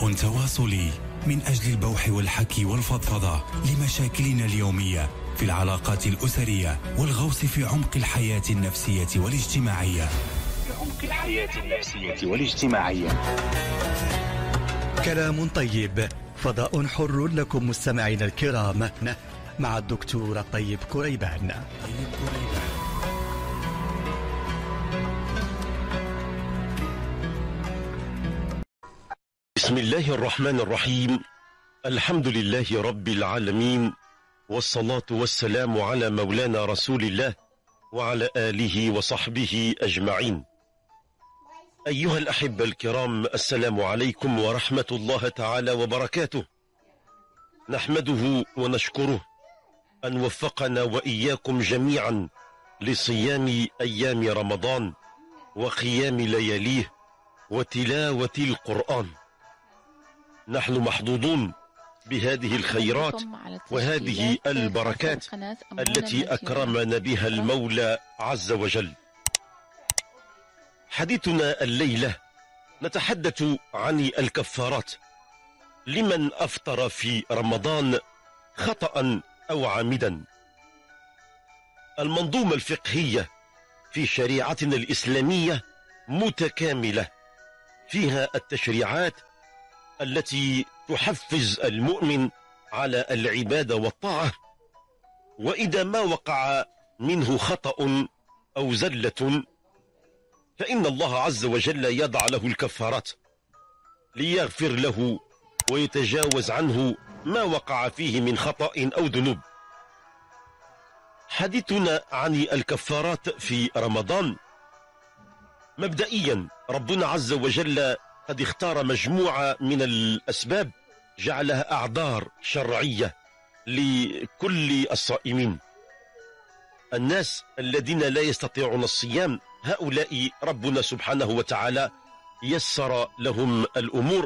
فضاء تواصلي من أجل البوح والحكي والفضفضة لمشاكلنا اليومية في العلاقات الأسرية والغوص في عمق الحياة النفسية والاجتماعية. كلام طيب، فضاء حر لكم مستمعين الكرام، مع الدكتور طيب كريبان. بسم الله الرحمن الرحيم. الحمد لله رب العالمين، والصلاة والسلام على مولانا رسول الله وعلى آله وصحبه أجمعين. أيها الأحبة الكرام، السلام عليكم ورحمة الله تعالى وبركاته. نحمده ونشكره أن وفقنا وإياكم جميعا لصيام أيام رمضان وقيام لياليه وتلاوة القرآن. نحن محظوظون بهذه الخيرات وهذه البركات التي أكرمنا بها المولى عز وجل. حديثنا الليلة نتحدث عن الكفارات لمن أفطر في رمضان خطأ أو عامدا. المنظومة الفقهية في شريعتنا الإسلامية متكاملة، فيها التشريعات التي تحفز المؤمن على العبادة والطاعة، وإذا ما وقع منه خطأ أو زلة فإن الله عز وجل يضع له الكفارات ليغفر له ويتجاوز عنه ما وقع فيه من خطأ أو ذنوب. حديثنا عن الكفارات في رمضان، مبدئيا ربنا عز وجل قد اختار مجموعة من الأسباب جعلها أعذار شرعية لكل الصائمين. الناس الذين لا يستطيعون الصيام، هؤلاء ربنا سبحانه وتعالى يسر لهم الأمور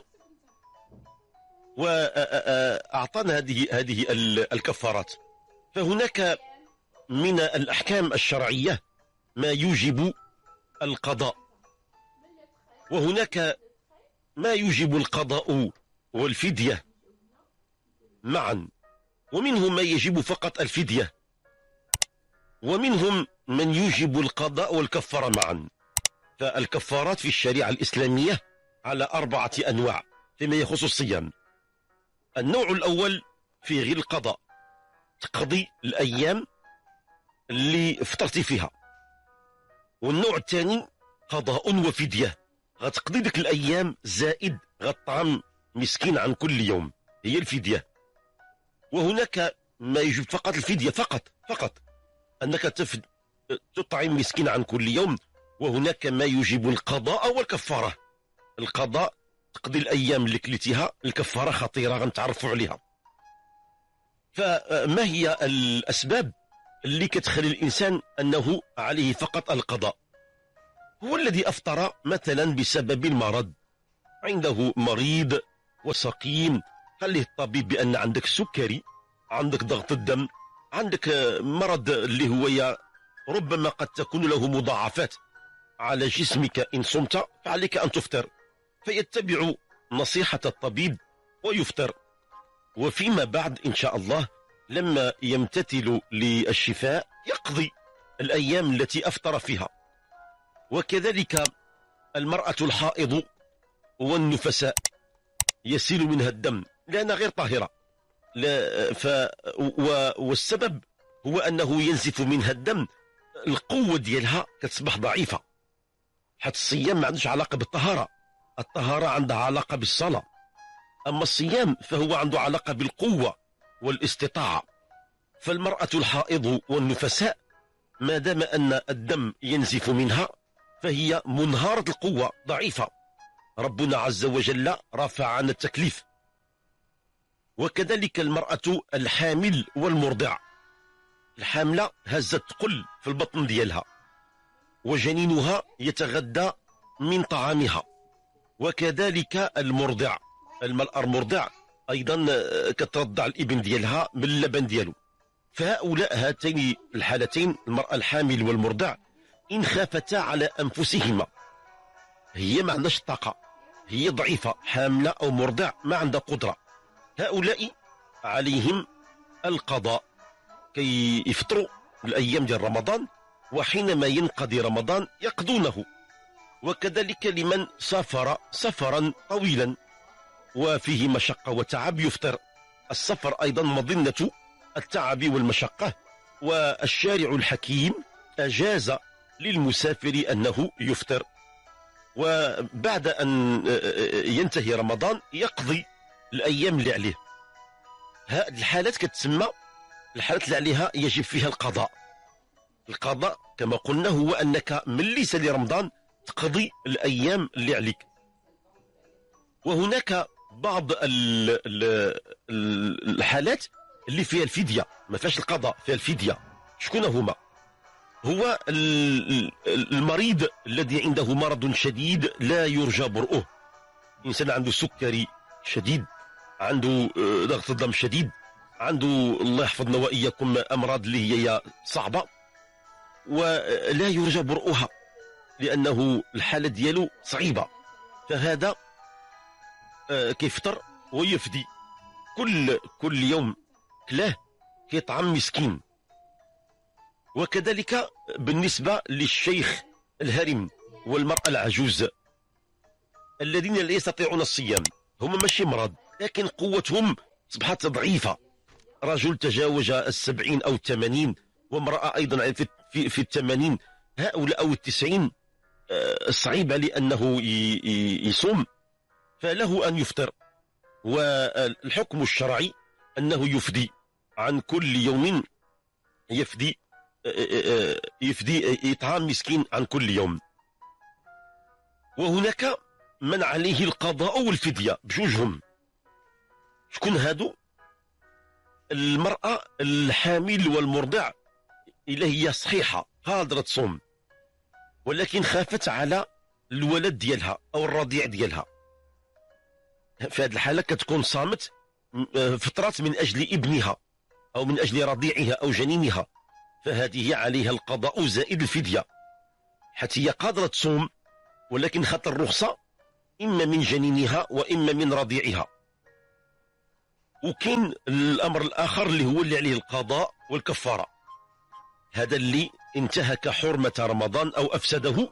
وأعطانا هذه الكفارات. فهناك من الأحكام الشرعية ما يوجب القضاء، وهناك ما يوجب القضاء والفدية معا، ومنهم ما يجب فقط الفدية، ومنهم من يوجب القضاء والكفارة معا. فالكفارات في الشريعة الإسلامية على 4 أنواع فيما يخص الصيام. النوع الأول في غير القضاء، تقضي الأيام اللي فطرتي فيها. والنوع الثاني قضاء وفدية، غتقضي ديك الأيام زائد غطعم مسكين عن كل يوم، هي الفدية. وهناك ما يجب فقط الفدية، فقط أنك تطعم مسكين عن كل يوم. وهناك ما يجب القضاء والكفارة. القضاء تقضي الأيام اللي كليتيها، الكفارة خطيرة غنتعرفوا عليها. فما هي الأسباب اللي كتخلي الإنسان أنه عليه فقط القضاء؟ هو الذي أفطر مثلا بسبب المرض، عنده مريض وسقيم، قال له الطبيب بأن عندك سكري، عندك ضغط الدم، عندك مرض اللي هو ربما قد تكون له مضاعفات على جسمك إن صمت، فعليك أن تفطر، فيتبع نصيحة الطبيب ويفطر. وفيما بعد إن شاء الله لما يمتثل للشفاء يقضي الأيام التي أفطر فيها. وكذلك المرأة الحائض والنفساء يسيل منها الدم لأنها غير طاهرة، والسبب هو أنه ينزف منها الدم، القوة ديالها كتصبح ضعيفة. حتى الصيام ما عندوش علاقة بالطهارة، الطهارة عندها علاقة بالصلاة، أما الصيام فهو عنده علاقة بالقوة والاستطاعة. فالمرأة الحائض والنفساء ما دام أن الدم ينزف منها فهي منهارة القوة، ضعيفة، ربنا عز وجل رفع عن التكليف. وكذلك المرأة الحامل والمرضع، الحاملة هزت تقل في البطن ديالها وجنينها يتغذى من طعامها. وكذلك المرضع، المرأة المرضع أيضا كترضع الابن ديالها من اللبن ديالو. فهؤلاء هاتين الحالتين، المرأة الحامل والمرضع، إن خافتا على أنفسهما، هي ما عندهاش الطاقة، هي ضعيفة حاملة أو مرضع ما عندها قدرة، هؤلاء عليهم القضاء كي يفطروا الأيام ديال رمضان، وحينما ينقضي رمضان يقضونه. وكذلك لمن سافر سفرا طويلا وفيه مشقة وتعب يفطر. السفر أيضا مظنة التعب والمشقة، والشارع الحكيم أجاز للمسافر أنه يفطر، وبعد أن ينتهي رمضان يقضي الأيام اللي عليه. هذه الحالات كتسمى الحالات اللي عليها يجب فيها القضاء. القضاء كما قلنا هو أنك من ليس لرمضان تقضي الأيام اللي عليك. وهناك بعض الحالات اللي فيها الفدية، ما فيهاش القضاء، فيها الفدية. شكون هما؟ هو المريض الذي عنده مرض شديد لا يرجى برؤه، إنسان عنده سكري شديد، عنده ضغط الدم شديد، عنده الله يحفظنا وإياكم أمراض اللي هي صعبة ولا يرجى برؤها لأنه الحالة ديالو صعيبة، فهذا كيفطر ويفدي كل يوم كلاه كيطعم مسكين. وكذلك بالنسبة للشيخ الهرم والمرأة العجوز الذين لا يستطيعون الصيام، هم ماشي مرض لكن قوتهم أصبحت ضعيفة. رجل تجاوز 70 أو 80 وامرأة أيضا في 80، هؤلاء أو 90 صعيب عليه أنه يصوم، فله أن يفطر. والحكم الشرعي أنه يفدي عن كل يوم، يفدي إطعام مسكين عن كل يوم. وهناك من عليه القضاء والفدية بجوجهم. شكون هادو؟ المرأة الحامل والمرضع إلا هي صحيحة قادرة تصوم ولكن خافت على الولد ديالها أو الرضيع ديالها، في هذه الحالة كتكون صامت فترات من أجل ابنها أو من أجل رضيعها أو جنينها، فهذه عليها القضاء زائد الفدية، حتى هي قادرة تصوم ولكن خاطر الرخصة إما من جنينها وإما من رضيعها. وكاين الأمر الآخر اللي هو اللي عليه القضاء والكفارة، هذا اللي انتهك حرمة رمضان أو أفسده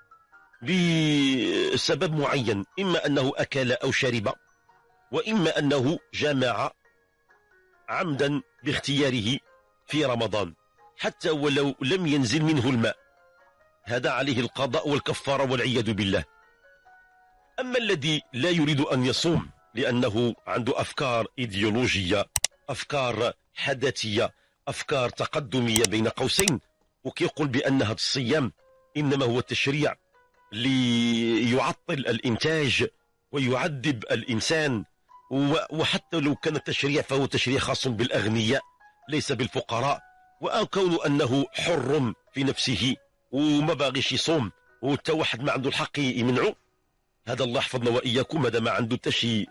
بسبب معين، إما أنه أكل أو شرب، وإما أنه جامع عمدا باختياره في رمضان حتى ولو لم ينزل منه الماء، هذا عليه القضاء والكفارة والعياذ بالله. أما الذي لا يريد أن يصوم لأنه عنده أفكار إيديولوجية، أفكار حداثية، أفكار تقدمية بين قوسين، وكيقول بأن هذا الصيام إنما هو تشريع ليعطل الإنتاج ويعذب الإنسان، وحتى لو كان التشريع فهو تشريع خاص بالأغنياء ليس بالفقراء، وكون أنه حر في نفسه وما باغيش يصوم وتا واحد ما عنده الحق يمنعه، هذا الله يحفظنا وإياكم هذا ما عنده تشي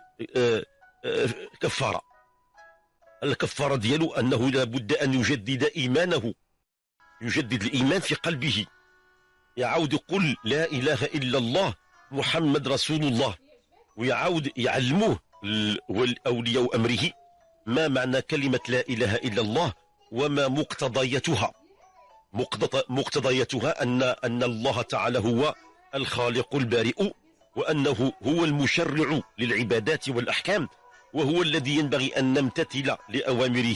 كفارة. الكفارة ديالو أنه لابد أن يجدد إيمانه، يجدد الإيمان في قلبه، يعود يقول لا إله إلا الله محمد رسول الله، ويعود يعلموه والأولياء أمره ما معنى كلمة لا إله إلا الله وما مقتضياتها. مقتضياتها أن الله تعالى هو الخالق البارئ، وأنه هو المشرع للعبادات والأحكام، وهو الذي ينبغي أن نمتثل لأوامره،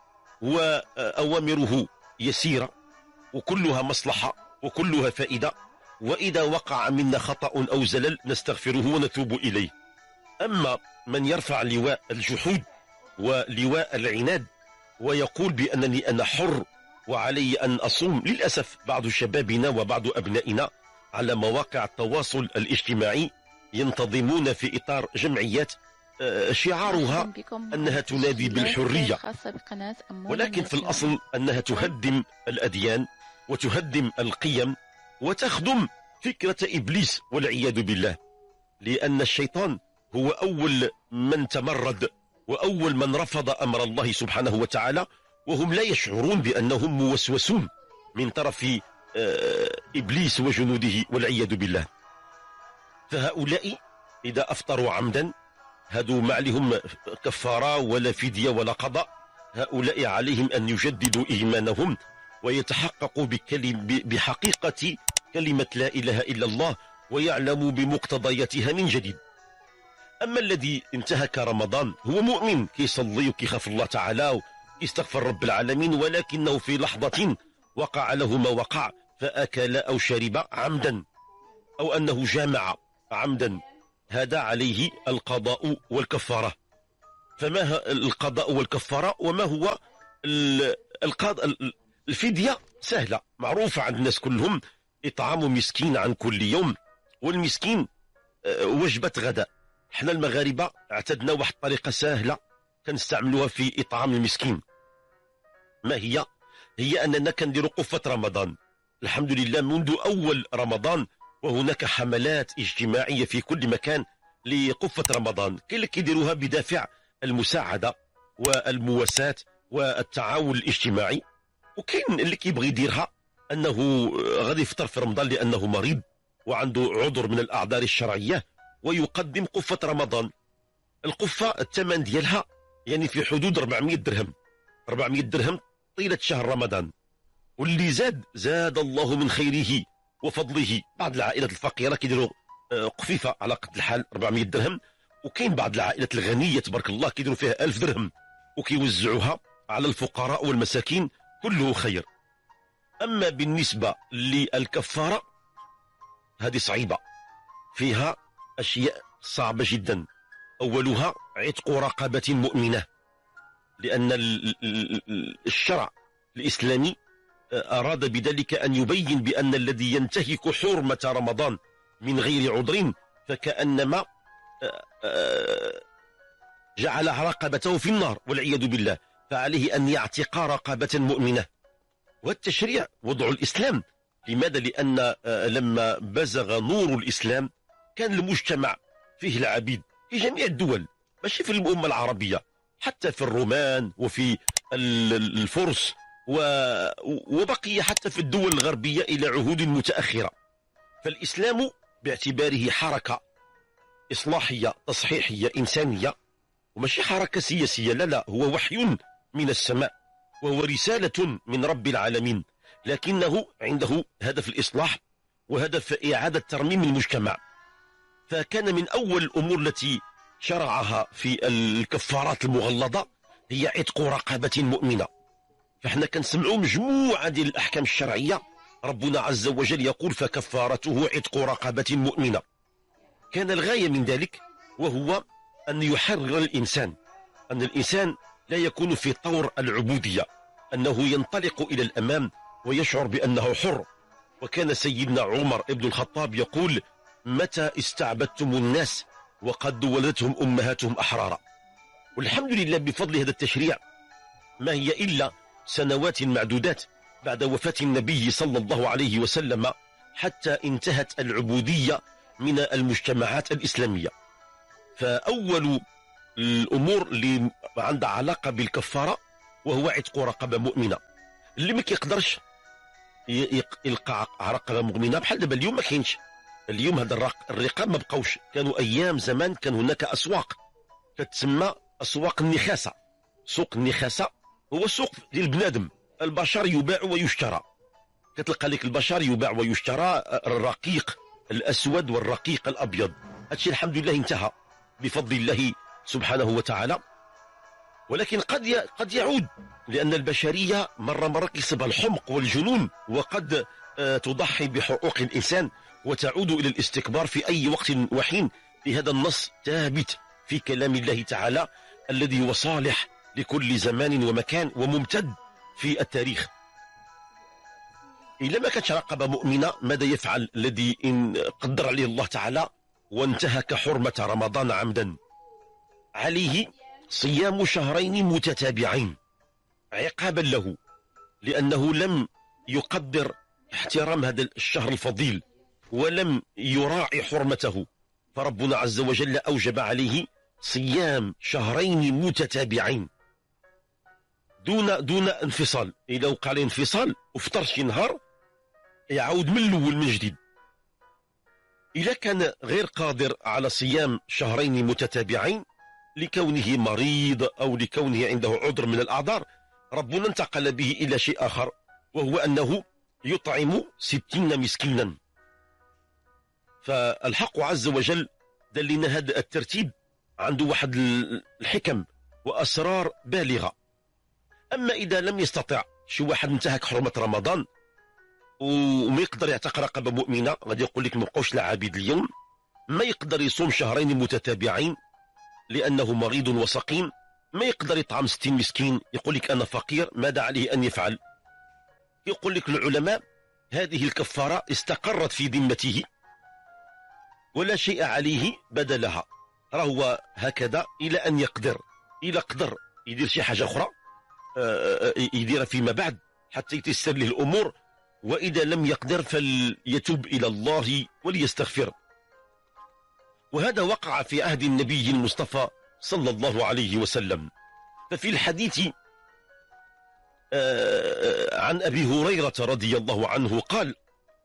وأوامره يسيرة وكلها مصلحة وكلها فائدة، وإذا وقع منا خطأ أو زلل نستغفره ونتوب إليه. أما من يرفع لواء الجحود ولواء العناد ويقول بأنني أنا حر وعلي أن أصوم، للأسف بعض شبابنا وبعض أبنائنا على مواقع التواصل الاجتماعي ينتظمون في إطار جمعيات شعارها أنها تنادي بالحرية، ولكن في الأصل أنها تهدم الأديان وتهدم القيم وتخدم فكرة إبليس والعياذ بالله، لأن الشيطان هو أول من تمرد وأول من رفض أمر الله سبحانه وتعالى، وهم لا يشعرون بأنهم موسوسون من طرف إبليس وجنوده والعياذ بالله. فهؤلاء إذا أفطروا عمدا هادو ما عليهم كفارة ولا فدية ولا قضاء، هؤلاء عليهم أن يجددوا إيمانهم ويتحققوا بحقيقة كلمة لا إله إلا الله ويعلموا بمقتضياتها من جديد. أما الذي انتهك رمضان هو مؤمن كيصلي وكيخاف الله تعالى وكيستغفر رب العالمين، ولكنه في لحظة وقع له ما وقع فأكل أو شرب عمدا أو أنه جامع عمدا، هذا عليه القضاء والكفارة. فما القضاء والكفارة وما هو الفدية؟ سهلة معروفة عند الناس كلهم، إطعام مسكين عن كل يوم، والمسكين وجبة غداء. احنا المغاربة اعتدنا واحد الطريقة سهلة كنستعملوها في إطعام المسكين. ما هي؟ هي أننا كنديروا قفة رمضان. الحمد لله منذ أول رمضان وهناك حملات اجتماعية في كل مكان لقفة رمضان، كاين اللي كيديروها بدافع المساعدة والمواساة والتعاون الاجتماعي، وكاين اللي كيبغي يديرها أنه غادي يفطر في رمضان لأنه مريض وعنده عذر من الأعذار الشرعية ويقدم قفة رمضان. القفة الثمن ديالها يعني في حدود 400 درهم، 400 درهم طيلة شهر رمضان. واللي زاد الله من خيره وفضله. بعض العائلات الفقيرة كيديروا قفيفة على قد الحال 400 درهم، وكاين بعض العائلات الغنية تبارك الله كيديروا فيها 1000 درهم وكيوزعوها على الفقراء والمساكين، كله خير. أما بالنسبة للكفارة هذه صعيبة، فيها أشياء صعبة جدا. أولها عتق رقبة مؤمنة، لأن الشرع الإسلامي أراد بذلك أن يبين بأن الذي ينتهك حرمة رمضان من غير عذر فكأنما جعل رقبته في النار والعياذ بالله، فعليه أن يعتق رقبة مؤمنة. والتشريع وضع الإسلام. لماذا؟ لأن لما بزغ نور الإسلام كان المجتمع فيه العبيد في جميع الدول، ماشي في الأمة العربية، حتى في الرومان وفي الفرس وبقي حتى في الدول الغربية إلى عهود متأخرة. فالإسلام باعتباره حركة إصلاحية تصحيحية إنسانية وماشي حركة سياسية، لا، هو وحي من السماء وهو رسالة من رب العالمين، لكنه عنده هدف الإصلاح وهدف إعادة ترميم المجتمع. فكان من أول الأمور التي شرعها في الكفارات المغلظة هي عتق رقبة مؤمنة. فإحنا كنسمعوا مجموعة ديال الأحكام الشرعية، ربنا عز وجل يقول فكفارته عتق رقبة مؤمنة. كان الغاية من ذلك وهو أن يحرر الإنسان، أن الإنسان لا يكون في طور العبودية، أنه ينطلق إلى الأمام ويشعر بأنه حر. وكان سيدنا عمر ابن الخطاب يقول متى استعبدتم الناس وقد ولدتهم أمهاتهم أحرارا. والحمد لله بفضل هذا التشريع ما هي إلا سنوات معدودات بعد وفاة النبي صلى الله عليه وسلم حتى انتهت العبودية من المجتمعات الإسلامية. فأول الأمور اللي عندها علاقة بالكفارة وهو عتق رقبة مؤمنة. اللي ما كيقدرش يلقى رقبة مؤمنة بحال دابا اليوم ما كاينش، اليوم هذا الرقاب ما بقاوش. كانوا أيام زمان كان هناك أسواق تتسمى أسواق النخاسة. سوق النخاسة هو سوق ديال بنادم، البشر يباع ويشترى، كتلقى لك البشر يباع ويشترى، الرقيق الأسود والرقيق الأبيض. هادشي الحمد لله انتهى بفضل الله سبحانه وتعالى، ولكن قد يعود، لأن البشرية مرة كيصيبها الحمق والجنون، وقد تضحي بحقوق الإنسان وتعود إلى الاستكبار في أي وقت وحين. لهذا النص ثابت في كلام الله تعالى الذي هو صالح لكل زمان ومكان وممتد في التاريخ. إذا ما كانتش رقبة مؤمنة ماذا يفعل الذي إن قدر عليه الله تعالى وانتهك حرمة رمضان عمدا؟ عليه صيام شهرين متتابعين عقابا له، لأنه لم يقدر احترام هذا الشهر الفضيل ولم يراعي حرمته، فربنا عز وجل أوجب عليه صيام شهرين متتابعين دون انفصال. إذا وقع عليه انفصال وفطر شي نهار يعود من الأول من جديد. إذا كان غير قادر على صيام شهرين متتابعين لكونه مريض أو لكونه عنده عذر من الأعذار، ربنا انتقل به إلى شيء آخر، وهو أنه يطعم 60 مسكينا. فالحق عز وجل دلنا هذا الترتيب عنده واحد الحكم وأسرار بالغة. أما إذا لم يستطع شي واحد انتهك حرمة رمضان وما يقدر يعتق رقبة مؤمنة، غادي يقول لك مبقوش العبيد اليوم، ما يقدر يصوم شهرين متتابعين لأنه مريض وسقيم، ما يقدر يطعم 60 مسكين، يقول لك أنا فقير، ماذا عليه أن يفعل؟ يقول لك العلماء هذه الكفارة استقرت في ذمته ولا شيء عليه بدلها، راه هكذا إلى أن يقدر، إلى قدر يدير شي حاجة أخرى يدير فيما بعد حتى يتيسر له الأمور، وإذا لم يقدر فليتوب إلى الله وليستغفر. وهذا وقع في عهد النبي المصطفى صلى الله عليه وسلم. ففي الحديث عن أبي هريرة رضي الله عنه قال: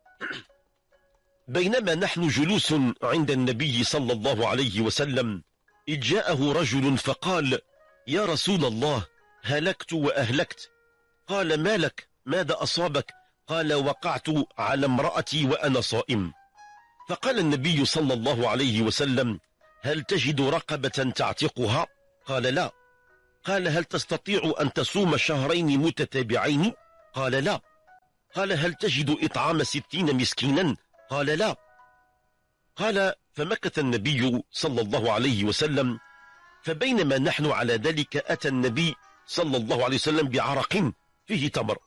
بينما نحن جلوس عند النبي صلى الله عليه وسلم إذ جاءه رجل فقال: يا رسول الله، هلكت وأهلكت. قال: ما لك؟ ماذا أصابك؟ قال: وقعت على امرأتي وأنا صائم. فقال النبي صلى الله عليه وسلم: هل تجد رقبة تعتقها؟ قال: لا. قال: هل تستطيع أن تصوم شهرين متتابعين؟ قال: لا. قال: هل تجد إطعام 60 مسكينا؟ قال: لا. قال: فمكث النبي صلى الله عليه وسلم، فبينما نحن على ذلك أتى النبي صلى الله عليه وسلم بعرق فيه تمر،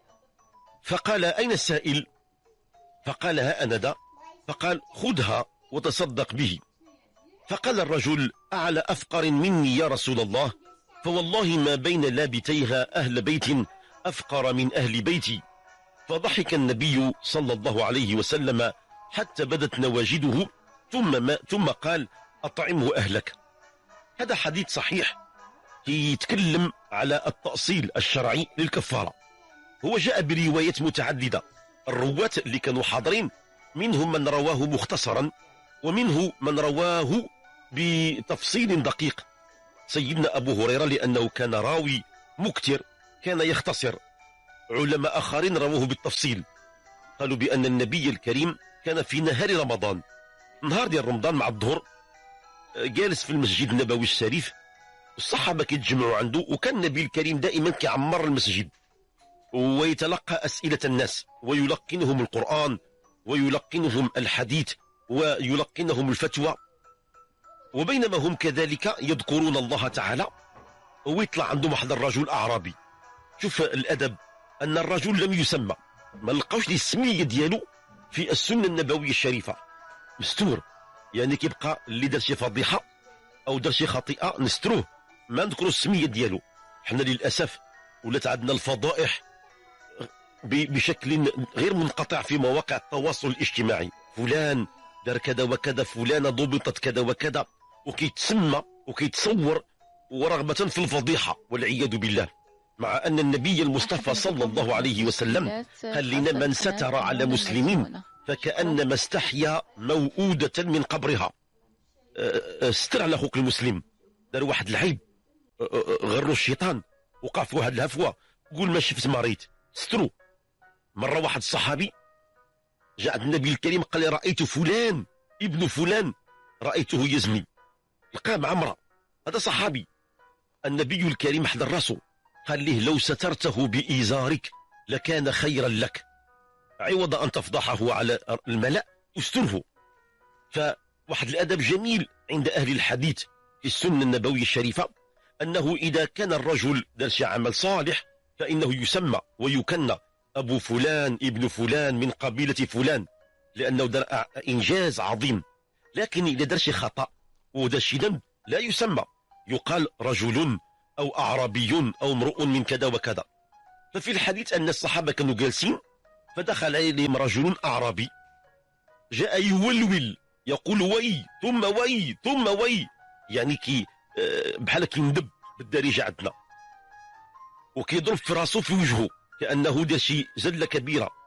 فقال: أين السائل؟ فقال: ها أنا ذا. فقال: خذها وتصدق به. فقال الرجل: أعلى أفقر مني يا رسول الله، فوالله ما بين لابتيها أهل بيت أفقر من أهل بيتي. فضحك النبي صلى الله عليه وسلم حتى بدت نواجده، ثم قال: أطعمه أهلك. هذا حديث صحيح يتكلم على التأصيل الشرعي للكفارة. هو جاء بروايات متعددة، الرواة اللي كانوا حاضرين منهم من رواه مختصرا ومنه من رواه بتفصيل دقيق. سيدنا أبو هريرة لأنه كان راوي مكتر كان يختصر، علماء آخرين رواه بالتفصيل، قالوا بأن النبي الكريم كان في نهار رمضان، نهار ديال رمضان مع الظهر، جالس في المسجد النبوي الشريف، الصحابة كيتجمعوا عنده، وكان النبي الكريم دائما كيعمر المسجد ويتلقى أسئلة الناس ويلقنهم القرآن ويلقنهم الحديث ويلقنهم الفتوى. وبينما هم كذلك يذكرون الله تعالى، ويطلع عندهم واحد الرجل أعرابي. شوف الأدب، أن الرجل لم يسمى، ما لقاوش لي السمية ديالو في السنة النبوية الشريفة، مستور، يعني كيبقى اللي دار شي فضيحة أو دار شي خطيئة نستروه، ما نذكروا السمية ديالو. حنا للأسف ولات عندنا الفضائح بشكل غير منقطع في مواقع التواصل الاجتماعي، فلان دار كذا وكذا، فلانة ضبطت كذا وكذا، وكيتسمى وكيتصور ورغبة في الفضيحة والعياذ بالله، مع أن النبي المصطفى صلى الله عليه وسلم قال لنا: من ستر على مسلمين فكأنما استحيا موؤودة من قبرها. استر على أخوك المسلم، دار واحد العيب، غروا الشيطان، وقع في واحد الهفوة، قول ما شفت مريض، سترو. مرة واحد الصحابي جاء عند النبي الكريم قال لي: رأيت فلان ابن فلان رأيته يزني، لقاه مع امرأة. هذا صحابي، النبي الكريم حضر راسه قال له: لو سترته بإزارك لكان خيرا لك، عوض أن تفضحه على الملأ استره. فواحد الأدب جميل عند أهل الحديث في السنة النبوية الشريفة، أنه إذا كان الرجل دار شي عمل صالح فإنه يسمى ويكنى أبو فلان ابن فلان من قبيلة فلان، لأنه دار إنجاز عظيم. لكن إذا دار شي خطأ ودار شي ذنب لا يسمى، يقال رجل أو أعرابي أو امرؤ من كذا وكذا. ففي الحديث أن الصحابة كانوا جالسين، فدخل عليهم رجل أعرابي جاء يولول يقول: وي ثم وي ثم وي، يعني كي بحال كيندب بالدارجة عندنا، وكيضرب في راسه في وجهه كأنه دار شي زلة كبيرة.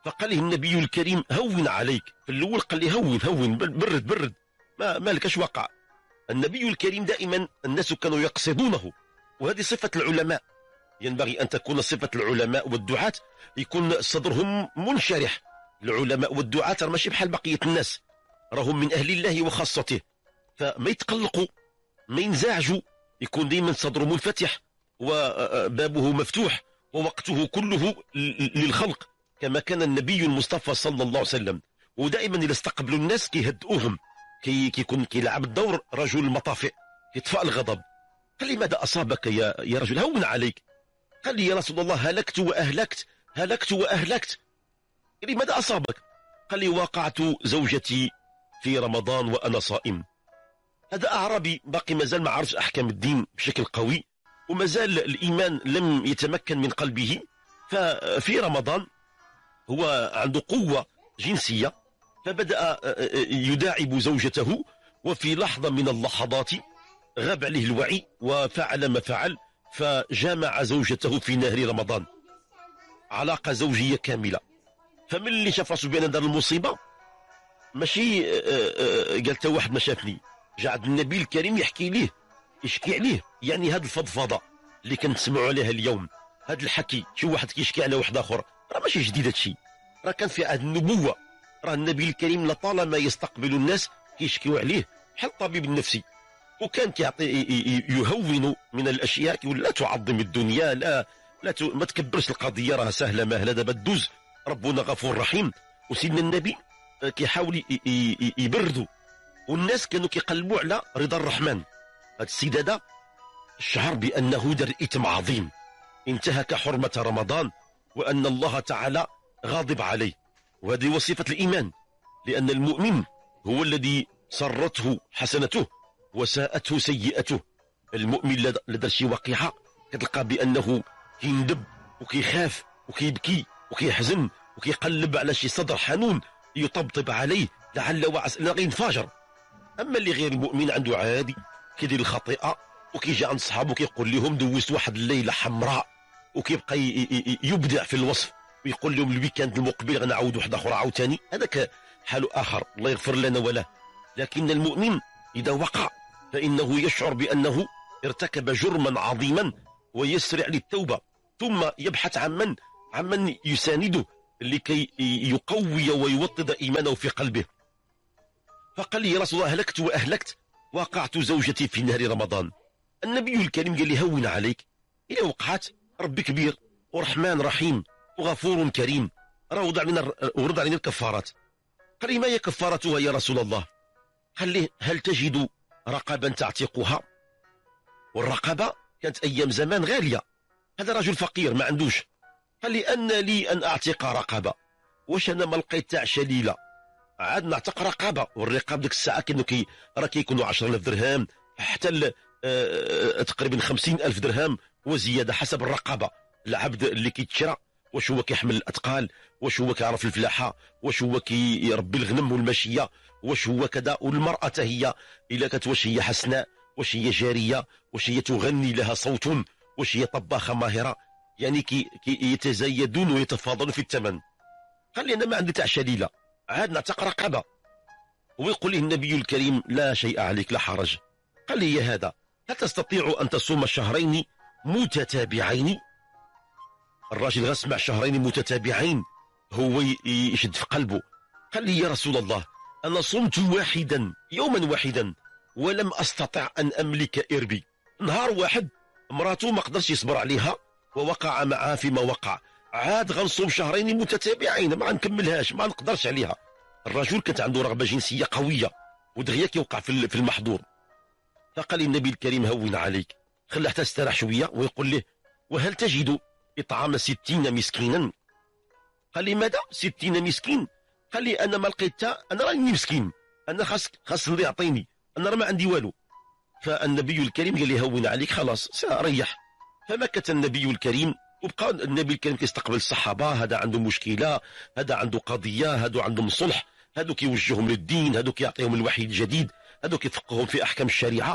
فقال له النبي الكريم هون عليك. في الأول قال لي هون برد ما لكش وقع. النبي الكريم دائما الناس كانوا يقصدونه، وهذه صفة العلماء. ينبغي أن تكون صفة العلماء والدعاة يكون صدرهم منشرح. العلماء والدعاة ماشي بحال بقية الناس، راهم من أهل الله وخاصته، فما يتقلقوا ما ينزعجوا، يكون دائما صدره منفتح وبابه مفتوح ووقته كله للخلق، كما كان النبي المصطفى صلى الله عليه وسلم. ودائما إذا استقبلوا الناس كيهدئوهم، كيكون كيلعب الدور رجل المطافئ، يطفأ الغضب. قال لي ماذا أصابك يا رجل؟ هون عليك. قال لي يا رسول الله هلكت وأهلكت. قال لي ماذا أصابك؟ قال لي وقعت زوجتي في رمضان وأنا صائم. هذا أعرابي باقي مازال ما عرفش أحكام الدين بشكل قوي، ومازال الإيمان لم يتمكن من قلبه. ففي رمضان هو عنده قوة جنسية، فبدأ يداعب زوجته، وفي لحظة من اللحظات غاب عليه الوعي وفعل ما فعل، فجامع زوجته في نهر رمضان، علاقة زوجية كاملة. فمن اللي شاف راسه بأن دار المصيبة ماشي قال تا واحد ما شافني، جا عند النبي الكريم يشكي عليه. يعني هذه الفضفضة اللي كنسمعوا عليها اليوم، هذا الحكي شي واحد كيشكي على واحد اخر، راه ماشي جديد هادشي، راه كان في عهد النبوة. راه النبي الكريم لطالما يستقبل الناس كيشكيوا عليه بحال الطبيب النفسي، وكان كيعطي يهون من الاشياء، يقول لا تعظم الدنيا، ما تكبرش القضيه، راه سهله ماهله دابا تدوز، ربنا غفور رحيم. وسيدنا النبي كيحاول يبردوا، والناس كانوا كيقلبوا على رضا الرحمن. هذا السيد هذا شعر بانه دار اثم عظيم، انتهك حرمه رمضان، وان الله تعالى غاضب عليه. وهذه وصفه الايمان، لان المؤمن هو الذي سرته حسنته وساءته سيئته. المؤمن لدى شي وقيعه كتلقى بانه كيندب وكيخاف وكيبكي وكيحزن وكيقلب على شي صدر حنون يطبطب عليه لعل وعسى لا غينفجر. اما اللي غير المؤمن عنده عادي كيدير الخطيئه وكيجي عند صحابه كيقول لهم دوزت واحد الليله حمراء، وكيبقى يبدع في الوصف ويقول لهم الويكاند المقبل غنعاود واحد اخر عاوتاني. هذاك حال اخر، الله يغفر لنا وله. لكن المؤمن اذا وقع فانه يشعر بانه ارتكب جرما عظيما ويسرع للتوبه، ثم يبحث عمن يسانده لكي يقوي ويوطد ايمانه في قلبه. فقال لي يا رسول الله هلكت واهلكت، وقعت زوجتي في نهر رمضان. النبي الكريم قال لي هون عليك، إذا وقعت ربي كبير ورحمن رحيم وغفور كريم، راه ورد علينا الكفارات. قال لي ما هي كفارتها يا رسول الله؟ قال لي هل تجد رقبا تعتقها؟ والرقبة كانت أيام زمان غالية، هذا رجل فقير ما عندوش. قال لي أن لي أن أعتق رقبة، واش أنا ما لقيت تاع شليلة عاد نعتق رقبة. والرقاب ديك الساعة كانوا راه كيكونوا 10,000 درهم حتى تقريبا 50,000 درهم وزيادة حسب الرقبة. العبد اللي كيتشرى واش هو كيحمل الأثقال، واش هو كيعرف الفلاحة، واش هو كيربي الغنم والماشية، واش هو كذا. والمرأة هي إلا كانت واش هي حسناء، واش هي جارية، واش هي تغني لها صوت، واش هي طباخة ماهرة. يعني يتزايدون ويتفاضلون في الثمن. قال لي أنا ما عندي تاع شليلة عاد نعتق رقبة. ويقول له النبي الكريم لا شيء عليك لا حرج. قال لي يا هذا هل تستطيع أن تصوم شهرين متتابعين؟ الراجل غسمع شهرين متتابعين هو يشد في قلبه. قال لي يا رسول الله أنا صمت يوما واحدا ولم أستطع أن أملك إربي. نهار واحد مراته ما قدرش يصبر عليها ووقع معها فيما وقع، عاد غنصوم شهرين متتابعين ما نكملهاش ما نقدرش عليها. الرجل كانت عنده رغبة جنسية قوية ودغيا كيوقع في المحظور. فقال لي النبي الكريم هون عليك، خليه حتى استراح شوية. ويقول له وهل تجد إطعام 60 مسكينا؟ قال لي ماذا 60 مسكين؟ قال لي أنا ما لقيت، أنا راني مسكين، أنا خاص اللي يعطيني، أنا راه ما عندي والو. فالنبي الكريم قال لي هون عليك خلاص سأريح. فمكث النبي الكريم، وبقى النبي الكريم كيستقبل الصحابة، هذا عنده مشكلة، هذا عنده قضية، هذا عندهم صلح، هذو كيوجههم للدين، هذو كيعطيهم الوحي الجديد، هذو كيفقههم في أحكام الشريعة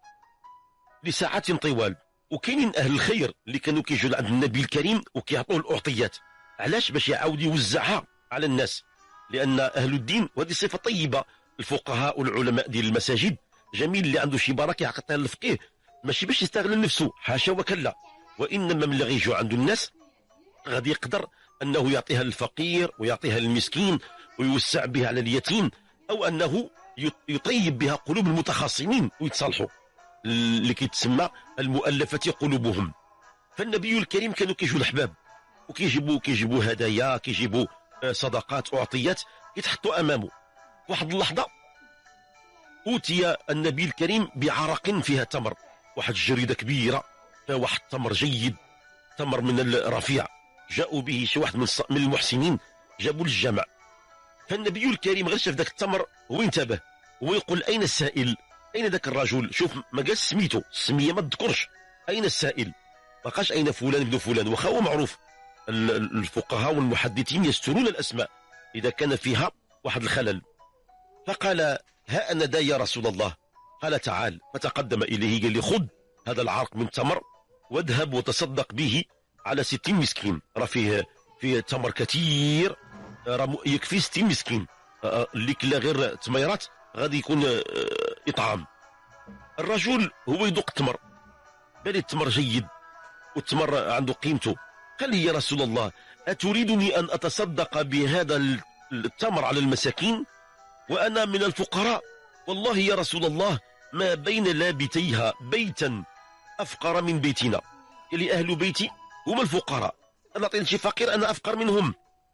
لساعات طوال. وكاينين أهل الخير اللي كانوا كيجوا عند النبي الكريم وكيعطوه الأعطيات. علاش؟ باش يعاود يوزعها على الناس، لأن أهل الدين، وهذه صفة طيبة، الفقهاء والعلماء ديال المساجد جميل اللي عنده شي بركة يعطيها للفقيه، ماشي باش يستغل نفسه، حاشا وكلا، وإنما من اللي غيجوا عند الناس غادي يقدر أنه يعطيها للفقير ويعطيها للمسكين ويوسع بها على اليتيم، أو أنه يطيب بها قلوب المتخاصمين ويتصالحوا، اللي كيتسمى المؤلفة قلوبهم. فالنبي الكريم كانوا كيجوا الأحباب وكيجيبوا هدايا، كيجيبوا صدقات وعطيات يتحطوا أمامه. واحد اللحظة أوتي النبي الكريم بعرق فيها تمر، واحد الجريدة كبيرة فيها واحد تمر جيد، تمر من الرفيع، جاءوا به شي واحد من المحسنين جابوا للجامع. فالنبي الكريم غير شاف ذاك التمر هو انتبه، هو يقول أين السائل؟ أين ذاك الرجل؟ شوف ما قالش سميته، السمية ما تذكرش، أين السائل؟ ما قالش أين فلان ابن فلان، واخا هو معروف. الفقهاء والمحدثين يسترون الأسماء إذا كان فيها واحد الخلل. فقال ها أنا ذا يا رسول الله. قال تعال، فتقدم إليه قال لي خذ هذا العرق من تمر واذهب وتصدق به على 60 مسكين، راه فيه تمر كثير، راه يكفي 60 مسكين، اللي كلا غير تميرات غادي يكون إطعام. الرجل هو يذوق التمر، بالي التمر جيد والتمر عنده قيمته، قال لي يا رسول الله أتريدني أن أتصدق بهذا التمر على المساكين وأنا من الفقراء؟ والله يا رسول الله ما بين لابتيها بيتا أفقر من بيتنا، اللي أهل بيتي هم الفقراء، أنا أعطيني شي فقير أنا أفقر منهم.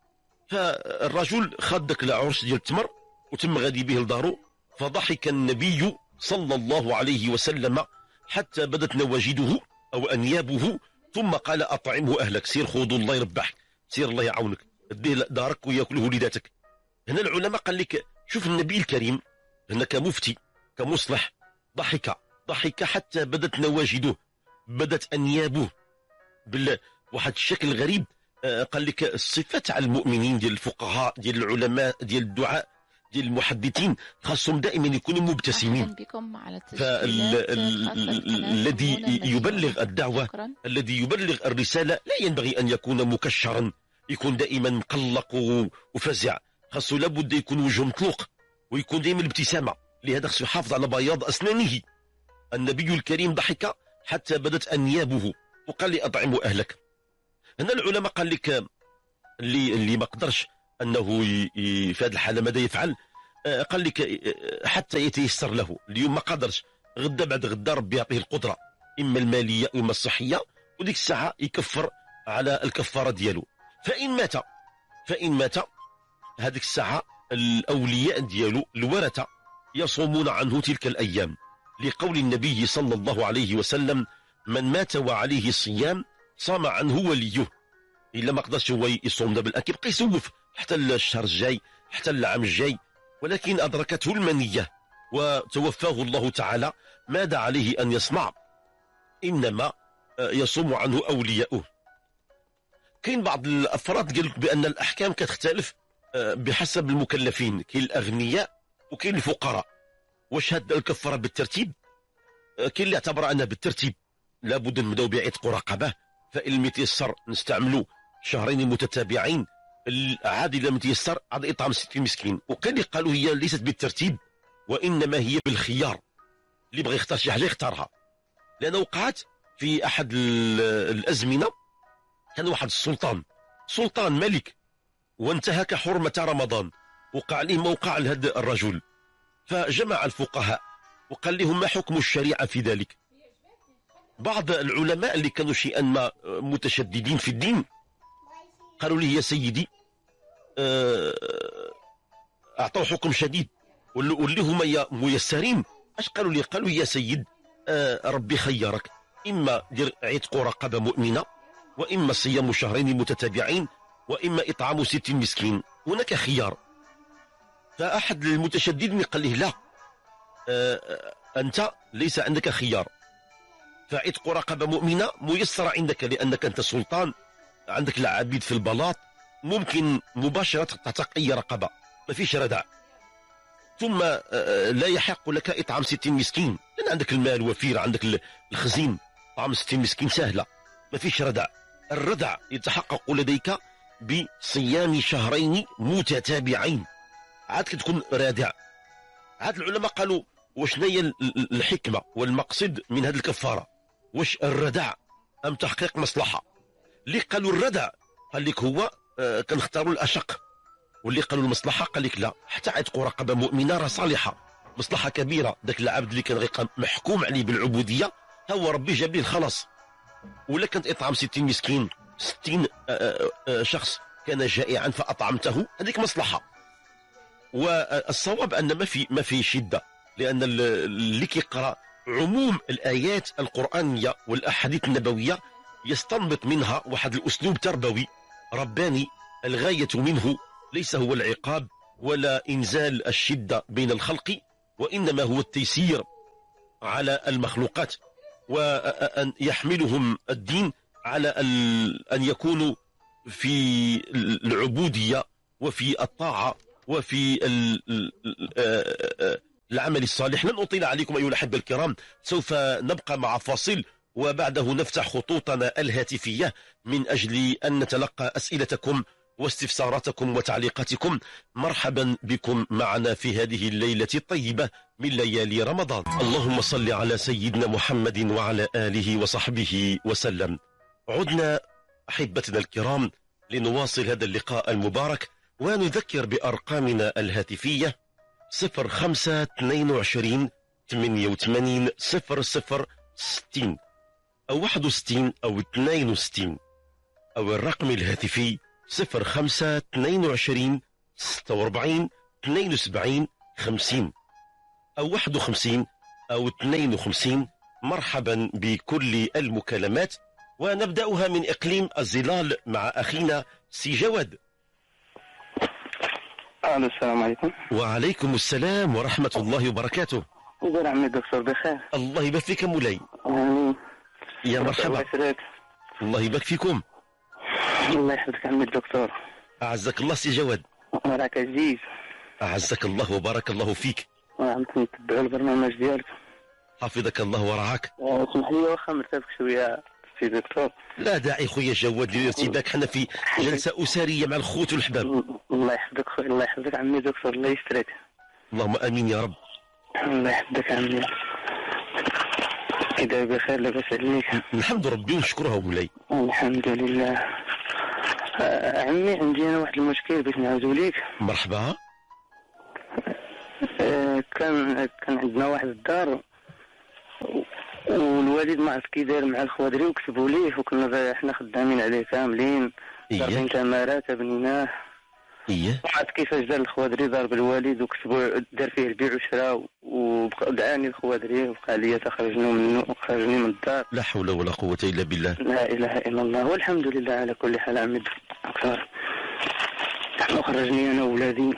فالرجل خد داك العرش ديال التمر وتم غادي به لدارو، فضحك النبي صلى الله عليه وسلم حتى بدت نواجده أو أنيابه، ثم قال أطعمه أهلك، سير خذوا الله يربحك، سير الله يعاونك، اديه دارك وياكله لذاتك. هنا العلماء قال لك شوف النبي الكريم هنا كمفتي كمصلح ضحك حتى بدت نواجده، بدت أنيابه واحد الشكل غريب. قال لك الصفات على المؤمنين ديال الفقهاء ديال العلماء ديال الدعاء ديال المحدثين خاصهم دائما يكونوا مبتسمين. فالذي يبلغ الدعوة الذي يبلغ الرسالة لا ينبغي أن يكون مكشرا، يكون دائما مقلق وفزع، خاصه لابد يكون وجهه مطلوق ويكون دائما الابتسامة، لهذا خاصه يحافظ على بياض أسنانه. النبي الكريم ضحك حتى بدت أنيابه وقال لي أطعمه أهلك. هنا العلماء قال لك اللي ما قدرش أنه في هذه الحالة ماذا يفعل؟ قال لك حتى يتيسر له، اليوم ما قدرش، غدا بعد غدا ربي يعطيه القدرة إما المالية إما الصحية، وديك الساعة يكفر على الكفارة ديالو. فإن مات هذيك الساعة الأولياء ديالو الورثة يصومون عنه تلك الأيام، لقول النبي صلى الله عليه وسلم من مات وعليه الصيام صام عنه وليه. إلا ما قدرش هو يصوم دابا كيبقى يسوف حتى الشهر الجاي حتى العام الجاي، ولكن أدركته المنية وتوفاه الله تعالى، ماذا عليه أن يصنع؟ إنما يصوم عنه أولياؤه. كاين بعض الأفراد قال بأن الأحكام كتختلف بحسب المكلفين، كاين الأغنياء وكاين الفقراء. واش هاد الكفارة بالترتيب؟ كاين اللي اعتبر أنها بالترتيب، لابد نبداو بعتق رقبة، فإن لم يتيسر نستعملوا شهرين متتابعين، عاد إذا لم يتيسر عاد إطعام 60 مسكين. وكان اللي قالوا هي ليست بالترتيب وإنما هي بالخيار، اللي بغى يختار شي حاجة يختارها. لأن وقعت في أحد الأزمنة كان واحد سلطان ملك وانتهك حرمة رمضان، وقع عليه موقع لهذا الرجل، فجمع الفقهاء وقال لهم ما حكم الشريعة في ذلك. بعض العلماء اللي كانوا شيئا ما متشددين في الدين قالوا لي يا سيدي أعطوا حكم شديد، واللي هم ميسرين اش قالوا لي؟ قالوا يا سيد ربي خيرك، إما دير عتق رقبة مؤمنة، وإما صيام شهرين متتابعين، وإما إطعام 60 مسكين، هناك خيار. فأحد المتشددين قال له لا، أنت ليس عندك خيار، فعتق رقبة مؤمنة ميسرة عندك، لأنك أنت سلطان، عندك العبيد في البلاط، ممكن مباشرة تعتق أي رقبة، ما فيش ردع. ثم لا يحق لك إطعام 60 مسكين، لأن عندك المال وفير، عندك الخزين، طعام 60 مسكين سهلة، ما فيش ردع. الردع يتحقق لديك بصيام شهرين متتابعين، عاد كتكون رادع. عاد العلماء قالوا واش هي الحكمة والمقصد من هذه الكفارة؟ واش الردع أم تحقيق مصلحة؟ اللي قالوا الردع قال لك هو كنختاروا الأشق، واللي قالوا المصلحة قال لك لا، حتى عتقوا رقبة مؤمنة راه صالحة، مصلحة كبيرة. ذاك العبد اللي كان غيبقى محكوم عليه بالعبودية هو ربي جاب ليه الخلاص. ولا كانت إطعام 60 مسكين، 60 شخص كان جائعا فأطعمته، هذيك مصلحة. والصواب أن ما في شدة، لأن اللي كيقرأ عموم الآيات القرآنية والأحاديث النبوية يستنبط منها واحد الأسلوب تربوي رباني، الغاية منه ليس هو العقاب ولا إنزال الشدة بين الخلق، وإنما هو التيسير على المخلوقات، وأن يحملهم الدين على أن يكونوا في العبودية وفي الطاعة وفي العمل الصالح. لن أطيل عليكم أيها الأحبة الكرام، سوف نبقى مع فاصل وبعده نفتح خطوطنا الهاتفية من أجل أن نتلقى أسئلتكم واستفساراتكم وتعليقاتكم. مرحبا بكم معنا في هذه الليلة الطيبة من ليالي رمضان. اللهم صل على سيدنا محمد وعلى آله وصحبه وسلم. عدنا أحبتنا الكرام لنواصل هذا اللقاء المبارك ونذكر بأرقامنا الهاتفية 0522 88 00 60 أو 61 أو 62، أو الرقم الهاتفي 0522 46 72 50 أو 51 أو 52. مرحبا بكل المكالمات، ونبدأها من إقليم الزلال مع أخينا سي جواد. السلام عليكم. وعليكم السلام ورحمة الله وبركاته. يقول عمي الدكتور بخير. الله يبارك فيك مولاي. آمين. يا مرحبا. الله يبارك فيكم. الله يحفظك عمي الدكتور. أعزك الله سي جواد. وراك عزيز. أعزك الله وبارك الله فيك. وعمتني نتبعوا البرنامج ديالك. حفظك الله ورعاك. اسمح لي واخا مرتبك شويه سي دكتور. لا داعي خويا جواد للارتباك، حنا في جلسة أسرية مع الخوت والحباب. الله يحفظك خويا، الله يحفظك عمي دكتور، الله يسترك. اللهم آمين يا رب. الله يحفظك عمي. كده بخير، لاباس عليك؟ الحمد ربي ونشكرها مولاي. الحمد لله. عمي عندي انا واحد المشكل باش نعاودو ليك. مرحبا. كان عندنا واحد الدار، والوالد ما عرف كي داير مع الخوادري وكتبوا ليه، وكنا حنا خدامين عليه كاملين. ضاربين تمارات بنيناه. ما عرف كيفاش دار الخوادري، ضرب الوالد وكتبوا دار فيه البيع والشراء، وبقاني الخوادري وبقى لي خرجني من الدار. لا حول ولا قوة إلا بالله. لا إله إلا الله، والحمد لله على كل حال عمي الدكتور. وخرجني أنا وولادي.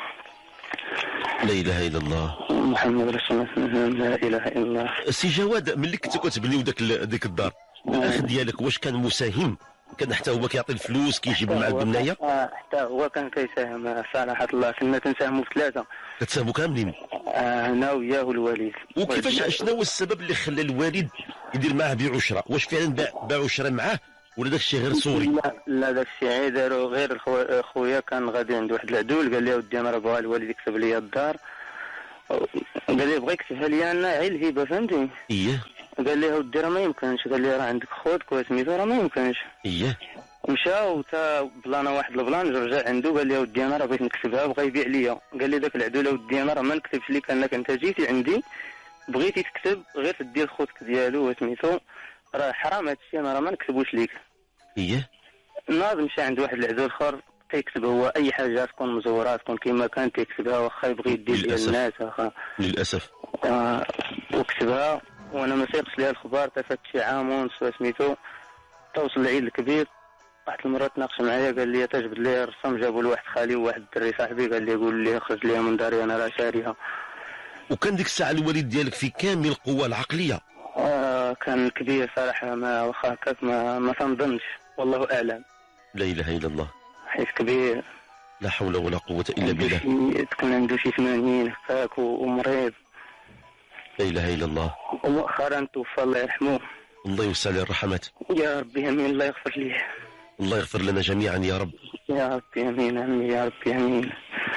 لا إله إلا الله محمد رسول الله. لا إله إلا الله. سي جواد، ملي كنتو كتبنيو ديك الدار، الأخ ديالك واش كان مساهم؟ كان حتى هو كيعطي الفلوس كيجيب مع البناية؟ حتى هو كان كيساهم صراحة الله. كنا كنساهموا في ثلاثة. كتساهموا كاملين؟ أنا وياه والوالد. وكيفاش شنو هو السبب اللي خلى الوالد يدير معاه بيع وشراء؟ واش فعلا باع وشراء معاه ولا داك الشيء غير صوري؟ لا داك الشيء غير دارو. غير خويا كان غادي عند واحد العدول، قال لي اودي انا راه بغا الوالد يكتب لي الدار، قال لي بغا يكتبها لي انا غير الهبه، فهمتي؟ اييه. قال لي اودي راه ما يمكنش، قال لي راه عندك خوتك وسميتو راه ما يمكنش. اييه. مشى تا بلانا واحد البلان، رجع عنده قال لي اودي انا راه بغيت نكتبها، بغا يبيع ليا. قال لي داك العدول اودي انا راه ما نكتبش لك، انك انت جيتي عندي بغيتي تكتب غير تدير خوتك ديالو وسميتو، راه حرام هادشي، انا راه ما نكتبوش ليك. اييه. ناض مشى عند واحد العدو اخر تيكتب هو اي حاجه تكون مزوره تكون كيما كان تيكتبها، واخا يبغي يدير ديال الناس واخا. للاسف. وكتبها وانا ما سيقش ليها الخبار، تفات شي عام ونص سميتو، توصل العيد الكبير. واحد المره تناقش معايا قال لي تجبد لي الرسم، جابوا لواحد خالي وواحد الدري صاحبي، قال لي قول لي خرج ليها من داري انا راه شاريها. وكان ديك الساعه الوالد ديالك في كامل القوه العقليه؟ كان كبير صراحه، ما واخا هكاك ما تنظنش، والله اعلم. لا اله الا الله. حيت كبير. لا حول ولا قوه الا بالله. كان عنده شي 80 هكاك ومريض. لا اله الا الله. ومؤخرا توفى الله يرحمه. الله يوسع له الرحمات. يا ربي امين، الله يغفر ليه. الله يغفر لنا جميعا يا رب. يا رب امين. عمي يا رب امين.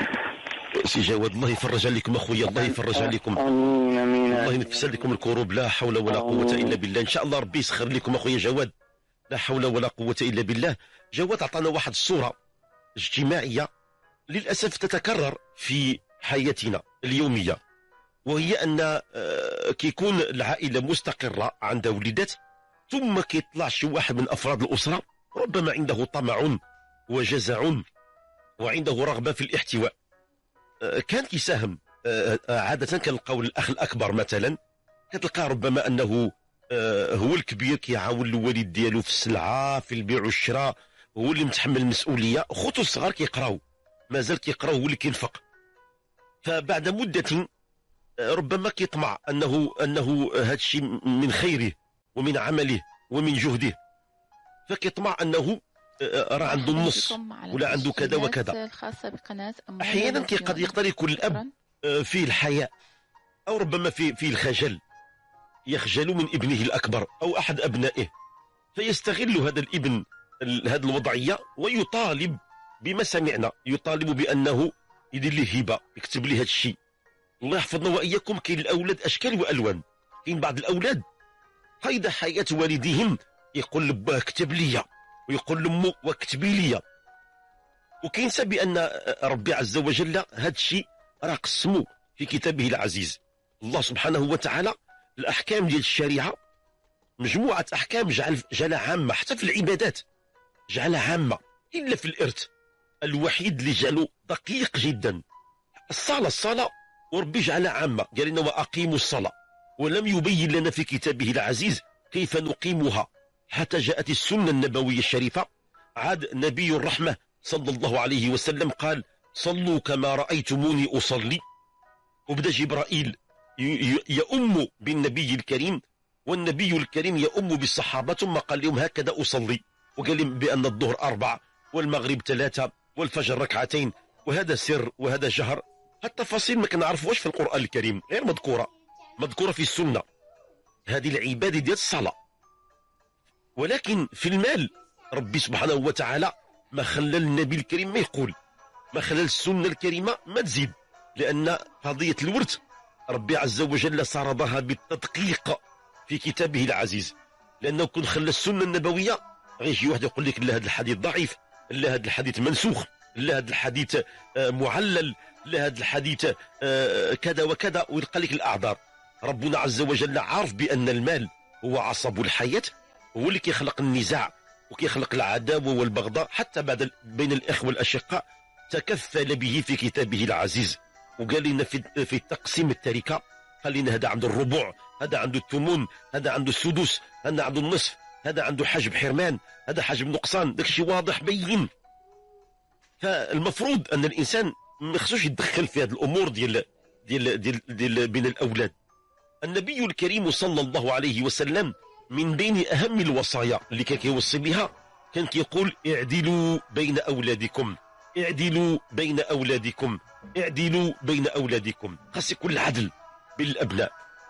سي جواد الله يفرج عليكم اخويا، الله يفرج عليكم. امين امين. الله ينفس لكم الكروب، لا حول ولا قوة الا بالله. ان شاء الله ربي يسخر لكم اخويا جواد، لا حول ولا قوة الا بالله. جواد عطانا واحد الصورة اجتماعية للاسف تتكرر في حياتنا اليومية، وهي ان كيكون العائلة مستقرة عندها وليدات، ثم كيطلع شي واحد من افراد الاسرة ربما عنده طمع وجزع وعنده رغبة في الاحتواء. كان كيساهم عادة كنلقاو الأخ الأكبر مثلا، كتلقى ربما أنه هو الكبير كيعاون الوالد ديالو في السلعة في البيع والشراء، هو اللي متحمل المسؤولية. خوتو الصغار كيقراو، مازال كيقراو، هو اللي كينفق. فبعد مدة ربما كيطمع أنه هذا الشيء من خيره ومن عمله ومن جهده، فكيطمع أنه راه عنده النص ولا عنده كذا وكذا. احيانا يقدر يكون الاب فيه الحياء او ربما فيه الخجل، يخجل من ابنه الاكبر او احد ابنائه، فيستغل هذا الابن هذه الوضعيه ويطالب بما سمعنا، يطالب بانه يدير له هبه، يكتب لي هذا الشيء. الله يحفظنا واياكم. كاين الاولاد اشكال والوان، كاين بعض الاولاد قيد حياه والديهم يقول لباه اكتب لي، ويقول لامه واكتبي لي، وكينسى بان ربي عز وجل هذا الشيء راه قسمو في كتابه العزيز. الله سبحانه وتعالى الاحكام ديال الشريعه مجموعه احكام جعلها عامه، حتى في العبادات جعلها عامه الا في الارث الوحيد اللي جعله دقيق جدا. الصلاه وربي جعلها عامه، قال لنا واقيموا الصلاه، ولم يبين لنا في كتابه العزيز كيف نقيمها حتى جاءت السنة النبوية الشريفة. عاد نبي الرحمة صلى الله عليه وسلم قال صلوا كما رأيتموني أصلي، وبدأ جبرائيل يؤم بالنبي الكريم، والنبي الكريم يؤم بالصحابة، ثم قال لهم هكذا أصلي، وقال لهم بأن الظهر 4 والمغرب 3 والفجر 2، وهذا سر وهذا جهر. التفاصيل ما كنعرفوش في القرآن الكريم، غير مذكورة في السنة، هذه العبادة ديال الصلاة. ولكن في المال ربي سبحانه وتعالى ما خلى النبي الكريم ما يقول، ما خلى السنة الكريمة ما تزيد، لأن قضية الورث ربي عز وجل صربها بالتدقيق في كتابه العزيز. لأنه كن خلى السنة النبوية غيجي واحد يقول لك لا هذا الحديث ضعيف، لا هذا الحديث منسوخ، لا هذا الحديث معلل، لا هذا الحديث كذا وكذا، ويلقى لك الأعذار. ربنا عز وجل عارف بأن المال هو عصب الحياة، هو اللي كيخلق النزاع وكيخلق العداوة والبغضاء حتى بين الإخوة الأشقاء. تكفل به في كتابه العزيز، وقال لنا في تقسيم التركة، قال لنا هذا عنده الربع، هذا عنده الثمن، هذا عنده السدس، هذا عنده النصف، هذا عنده حجب حرمان، هذا حجب نقصان، داك الشيء واضح بين. فالمفروض أن الإنسان ما خصوش يتدخل في هذه الأمور ديال بين الأولاد. النبي الكريم صلى الله عليه وسلم من بين أهم الوصايا اللي كان كيوصي بها كان كيقول اعدلوا بين أولادكم، اعدلوا بين أولادكم، اعدلوا بين أولادكم. خاص يكون العدل بين الأبناء،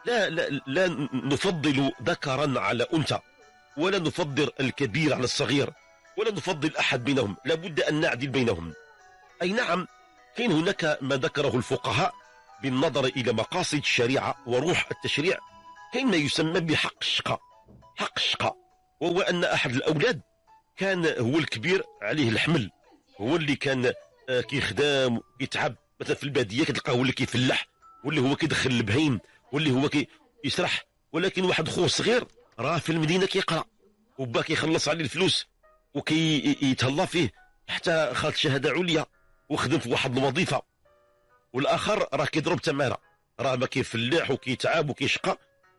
لا نفضل ذكرا على أنثى، ولا نفضل الكبير على الصغير، ولا نفضل أحد بينهم، لابد أن نعدل بينهم. أي نعم، كاين هناك ما ذكره الفقهاء بالنظر إلى مقاصد الشريعة وروح التشريع، كاين ما يسمى بحق الشقاء. حق الشقاء وهو أن أحد الأولاد كان هو الكبير عليه الحمل، هو اللي كان كيخدم يتعب. مثلا في البادية كتلقاه هو اللي كيفلح، واللي هو كيدخل البهيم، واللي هو كيسرح. ولكن واحد خوه صغير راه في المدينة كيقرأ، وبا كيخلص عليه الفلوس وكيتهلا فيه حتى خد شهادة عليا وخدم في واحد الوظيفة، والآخر راه كيضرب تمارة، راه ما كيفلح وكيتعب وكيشقى.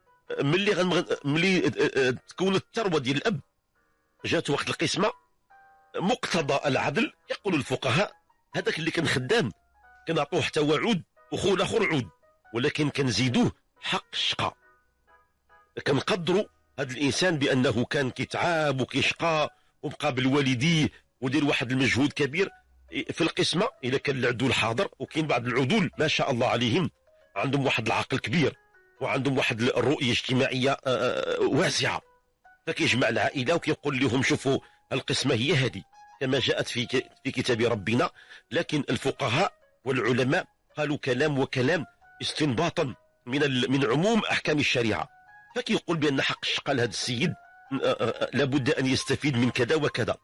ملي تكون الثروة ديال الأب جات وقت القسمة، مقتضى العدل يقول الفقهاء هذاك اللي كان خدام كنعطوه حتى وعود وخو الاخر عود، ولكن كنزيدوه حق الشقاء. كنقدروا هذا الانسان بانه كان كيتعاب وكيشقى ومقابل والديه ودير واحد المجهود كبير في القسمه. اذا كان العدول حاضر، وكاين بعض العدول ما شاء الله عليهم عندهم واحد العقل كبير وعندهم واحد الرؤيه اجتماعيه واسعه، فكيجمع العائله وكيقول لهم شوفوا القسمة هي هذه كما جاءت في كتاب ربنا. لكن الفقهاء والعلماء قالوا كلام وكلام استنباطا من عموم أحكام الشريعة. فكيقول بأن حق الشقة لهذا السيد لابد أن يستفيد من كذا وكذا.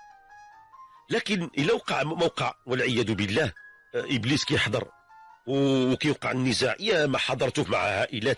لكن إلا وقع موقع والعياذ بالله إبليس كيحضر وكيوقع النزاع. يا ما حضرته مع عائلات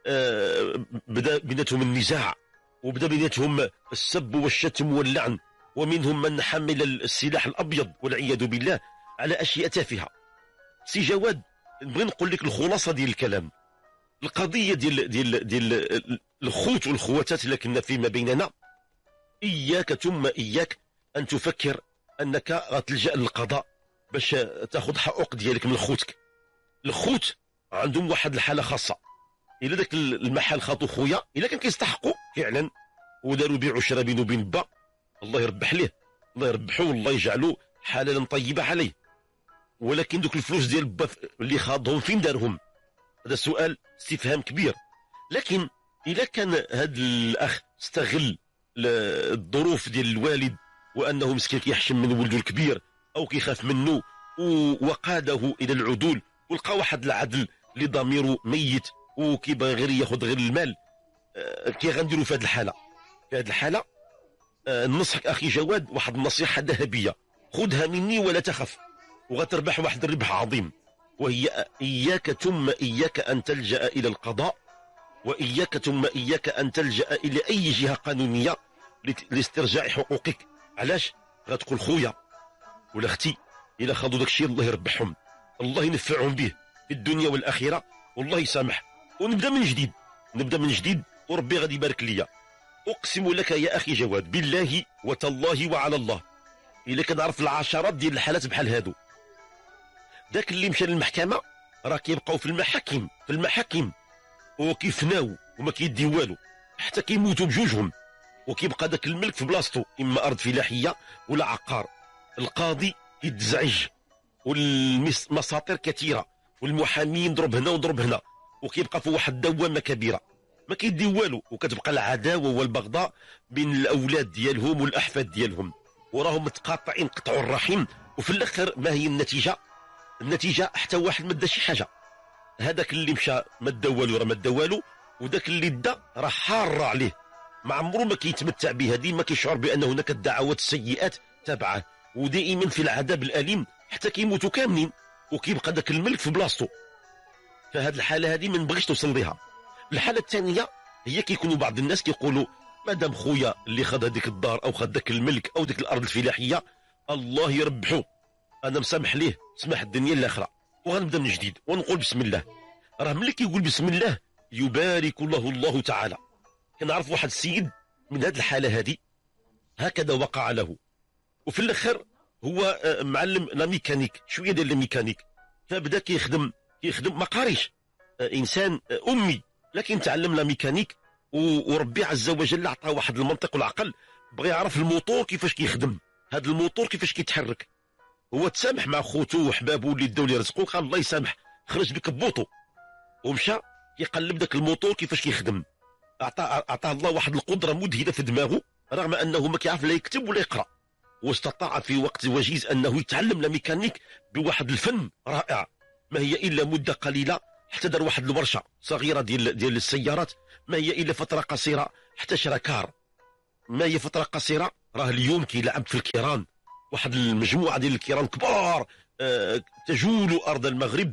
بدا بيناتهم النزاع وبدا بيناتهم السب والشتم واللعن، ومنهم من حمل السلاح الأبيض والعياذ بالله على أشياء تافهة. سي جواد، نبغي نقول لك الخلاصة ديال الكلام. القضية ديال الخوت والخواتات لكن فيما بيننا، إياك ثم إياك أن تفكر أنك غتلجأ للقضاء باش تاخذ حقوق ديالك من خوتك. الخوت عندهم واحد الحالة خاصة. إلا داك المحل خاطو خويا إلا كان كيستحقوا فعلا وداروا بيع وشرا بينه وبين با، الله يربح ليه، الله يربحه والله يجعله حلالا طيبة عليه. ولكن دوك الفلوس ديال با اللي خاضهم فين دارهم؟ هذا سؤال استفهام كبير. لكن إلا كان هذا الأخ استغل الظروف ديال الوالد وأنه مسكين كيحشم من ولده الكبير أو كيخاف منه وقاده إلى العدول، ولقى واحد العدل اللي ضميره ميت وكيبغي غير ياخذ غير المال، كي غنديروا في هذه الحالة؟ في هذه الحالة ننصحك أخي جواد واحد النصيحة ذهبية، خذها مني ولا تخف، وغتربح واحد الربح عظيم، وهي إياك ثم إياك أن تلجأ إلى القضاء، وإياك ثم إياك أن تلجأ إلى أي جهة قانونية لاسترجاع حقوقك. علاش؟ غتقول خويا ولا اختي إلا خاضوا داك الشيء الله يربحهم، الله ينفعهم به في الدنيا والآخرة، والله يسامح، ونبدا من جديد، نبدا من جديد، وربي غادي يبارك ليا. أقسم لك يا أخي جواد بالله وتالله وعلى الله إلا كنعرف العشرات ديال الحالات بحال هادو. داك اللي مشى للمحكمة راه كيبقاو في المحاكم وكيفناو وما كيدي والو حتى كيموتوا بجوجهم، وكيبقى داك الملك في بلاصتو، إما أرض فلاحية ولا عقار. القاضي يتزعج والمساطر كثيرة والمحامين ضرب هنا وضرب هنا، وكيبقى في واحد الدوامة كبيرة ما كيدي والو، وكتبقى العداوة والبغضاء بين الأولاد ديالهم والأحفاد ديالهم، وراهم متقاطعين قطعوا الرحم. وفي الآخر ما هي النتيجة؟ النتيجة حتى واحد ما دا شي حاجة. هذاك اللي مشى ما دا والو راه ما دا والو، وداك اللي دا راه حار عليه، ما عمرو ما كيتمتع بها، ديما كيشعر بأن هناك الدعوات السيئات تبعه، ودائما في العذاب الأليم حتى كيموتوا كاملين، وكيبقى داك الملك في بلاصتو. فهاد الحالة هذه ما نبغيش توصل ليها. الحالة الثانية هي كيكونوا بعض الناس كيقولوا مادام خويا اللي خد هذيك الدار او خد داك الملك او ديك الارض الفلاحيه الله يربحو، انا مسامح ليه سمح الدنيا الاخره وغنبدا من جديد ونقول بسم الله. راه ملي كيقول بسم الله يبارك له الله تعالى. كنعرف واحد السيد من هذه الحاله هذه هكذا وقع له، وفي الاخر هو معلم لا ميكانيك، شويه ديال الميكانيك، فبدا كيخدم ما قاريش، انسان امي لكن تعلم لا ميكانيك، وربي عز وجل عطاه واحد المنطق والعقل، بغى يعرف الموتور كيفاش كيخدم، هذا الموتور كيفاش كيتحرك. هو تسامح مع خوتو وحبابو اللي داو لي رزقو، قال الله يسامح، خرج بكبوطو ومشى يقلب داك الموتور كيفاش كيخدم. عطاه الله واحد القدره مذهله في دماغه، رغم انه ما كيعرف لا يكتب ولا يقرا، واستطاع في وقت وجيز انه يتعلم لا ميكانيك بواحد الفن رائع. ما هي الا مده قليله حتى دار واحد الورشه صغيره ديال السيارات، ما هي الا فتره قصيره حتى شرى كار، ما هي فتره قصيره راه اليوم كيلعب في الكيران، واحد المجموعه ديال الكيران كبار تجول ارض المغرب،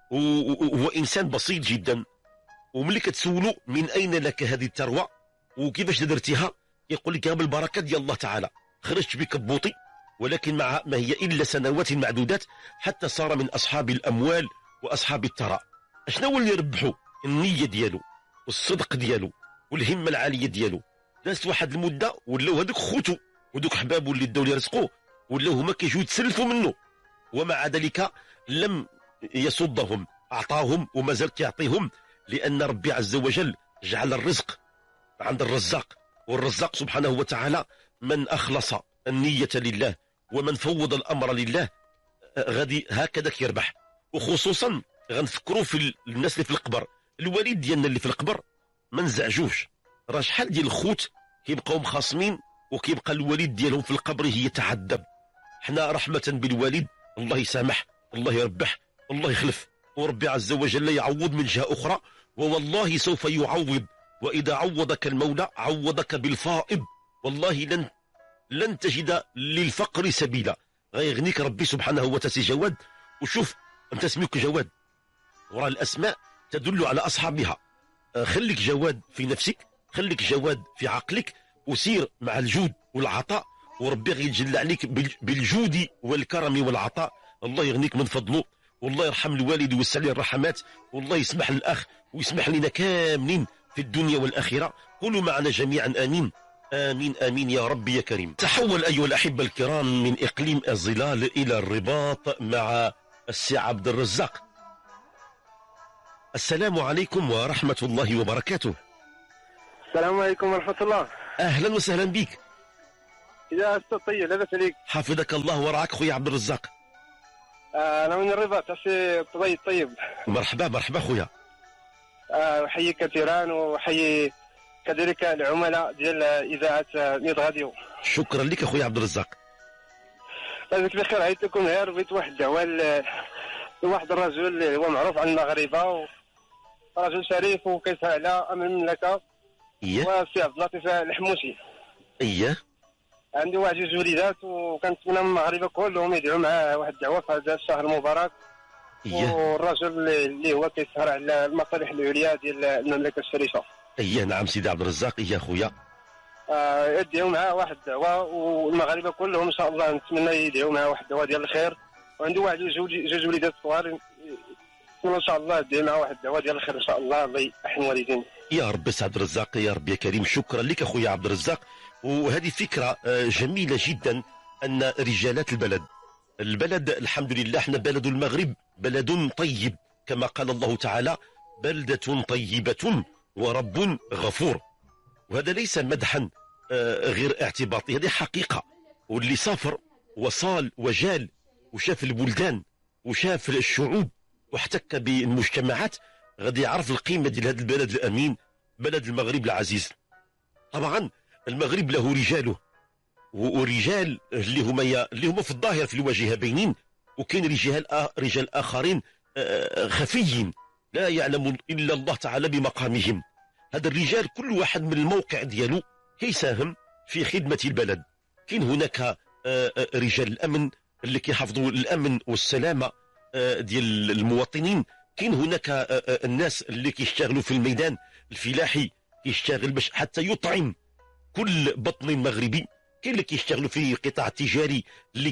وهو انسان بسيط جدا. وملي كتسولو من اين لك هذه الثروه وكيفاش درتيها، يقول لك بالبركه ديال الله تعالى، خرجت بكبوطي، ولكن مع ما هي الا سنوات معدودات حتى صار من اصحاب الاموال واصحاب الثراء. شنو هو اللي ربحو؟ النيه ديالو والصدق ديالو والهمه العاليه ديالو. دازت واحد المده ولاو هذوك خوتو ودوك حبابو اللي داو لي رزقو ولاو هما كيجيو يتسلفوا منه، ومع ذلك لم يصدهم، اعطاهم ومازال كيعطيهم، لان ربي عز وجل جعل الرزق عند الرزاق، والرزاق سبحانه وتعالى من اخلص النيه لله ومن فوض الامر لله غادي هكذا كيربح. وخصوصا غنفكروا في الناس اللي في القبر، الوالد ديالنا اللي في القبر ما نزعجوش، راه شحال ديال الخوت كيبقاو مخاصمين وكيبقى الوالد ديالهم في القبر يتعذب. حنا رحمة بالوالد الله يسامح، الله يربح، الله يخلف، وربي عز وجل يعوض من جهة أخرى، ووالله سوف يعوض. وإذا عوضك المولى عوضك بالفائض، والله لن تجد للفقر سبيلا. غيغنيك ربي سبحانه وتعالى. جواد، وشوف أنت اسمك جواد، وراء الأسماء تدل على أصحابها. خليك جواد في نفسك، خليك جواد في عقلك، وسير مع الجود والعطاء، وربي يجل عليك بالجود والكرم والعطاء. الله يغنيك من فضله، والله يرحم الوالد ويوسع عليه الرحمات، والله يسمح للأخ ويسمح لنا كاملين في الدنيا والآخرة. قولوا معنا جميعا آمين آمين آمين يا رب يا كريم. تحول أيها الأحبة الكرام من إقليم الظلال إلى الرباط مع السي عبد الرزاق. السلام عليكم ورحمة الله وبركاته. السلام عليكم ورحمة الله. أهلا وسهلا بك يا أستاذ طيب، لاباس عليك؟ حفظك الله ورعاك خويا عبد الرزاق. أنا من الرباط أسي طيب. مرحبا مرحبا خويا. أحييك كثيرا وأحيي كذلك العملاء ديال إذاعة نيت غاديو. شكرا لك خويا عبد الرزاق. جزاك بخير. عيط لكم غير بغيت واحد الدعوة لواحد الرجل اللي هو معروف عند المغاربة، رجل شريف وكيسعى على أمن المملكة. إيه. وسي عبد اللطيف الحموشي. إيه. عنده واحد جوج وليدات، وكنتمنى من المغاربه كلهم يدعوا معاه واحد الدعوه في هذا الشهر المبارك. إيه. والرجل اللي هو كيسهر على المصالح العليا ديال المملكه الشريفه. إيه نعم سيدي عبد الرزاق. إيه خويا. يدعوا معاه واحد الدعوه، والمغاربه كلهم ان شاء الله نتمنى يدعوا معاه واحد الدعوه ديال الخير. وعنده واحد جوج وليدات صغار، نتمنى ان شاء الله يدعوا معاه واحد الدعوه ديال الخير ان شاء الله. الله يحمي والدين يا رب. سي عبد الرزاق يا رب يا كريم. شكرا لك اخويا عبد الرزاق. وهذه فكره جميله جدا، ان رجالات البلد الحمد لله، احنا بلد المغرب بلد طيب كما قال الله تعالى: بلدة طيبة ورب غفور. وهذا ليس مدحا غير اعتباطي، هذه حقيقة. واللي سافر وصال وجال وشاف البلدان وشاف الشعوب واحتك بالمجتمعات غادي يعرف القيمة ديال هذا البلد الأمين، بلد المغرب العزيز. طبعا المغرب له رجاله، ورجال اللي هما في الظاهر في الواجهة باينين، وكاين رجال آخرين خفيين لا يعلم إلا الله تعالى بمقامهم. هذا الرجال كل واحد من الموقع ديالو كيساهم في خدمة البلد. كاين هناك رجال الأمن اللي كيحافظوا الأمن والسلامة ديال المواطنين. كاين هناك الناس اللي كيشتغلوا في الميدان الفلاحي، كيشتغل باش حتى يطعم كل بطن مغربي. كاين اللي كيشتغلوا في القطاع التجاري اللي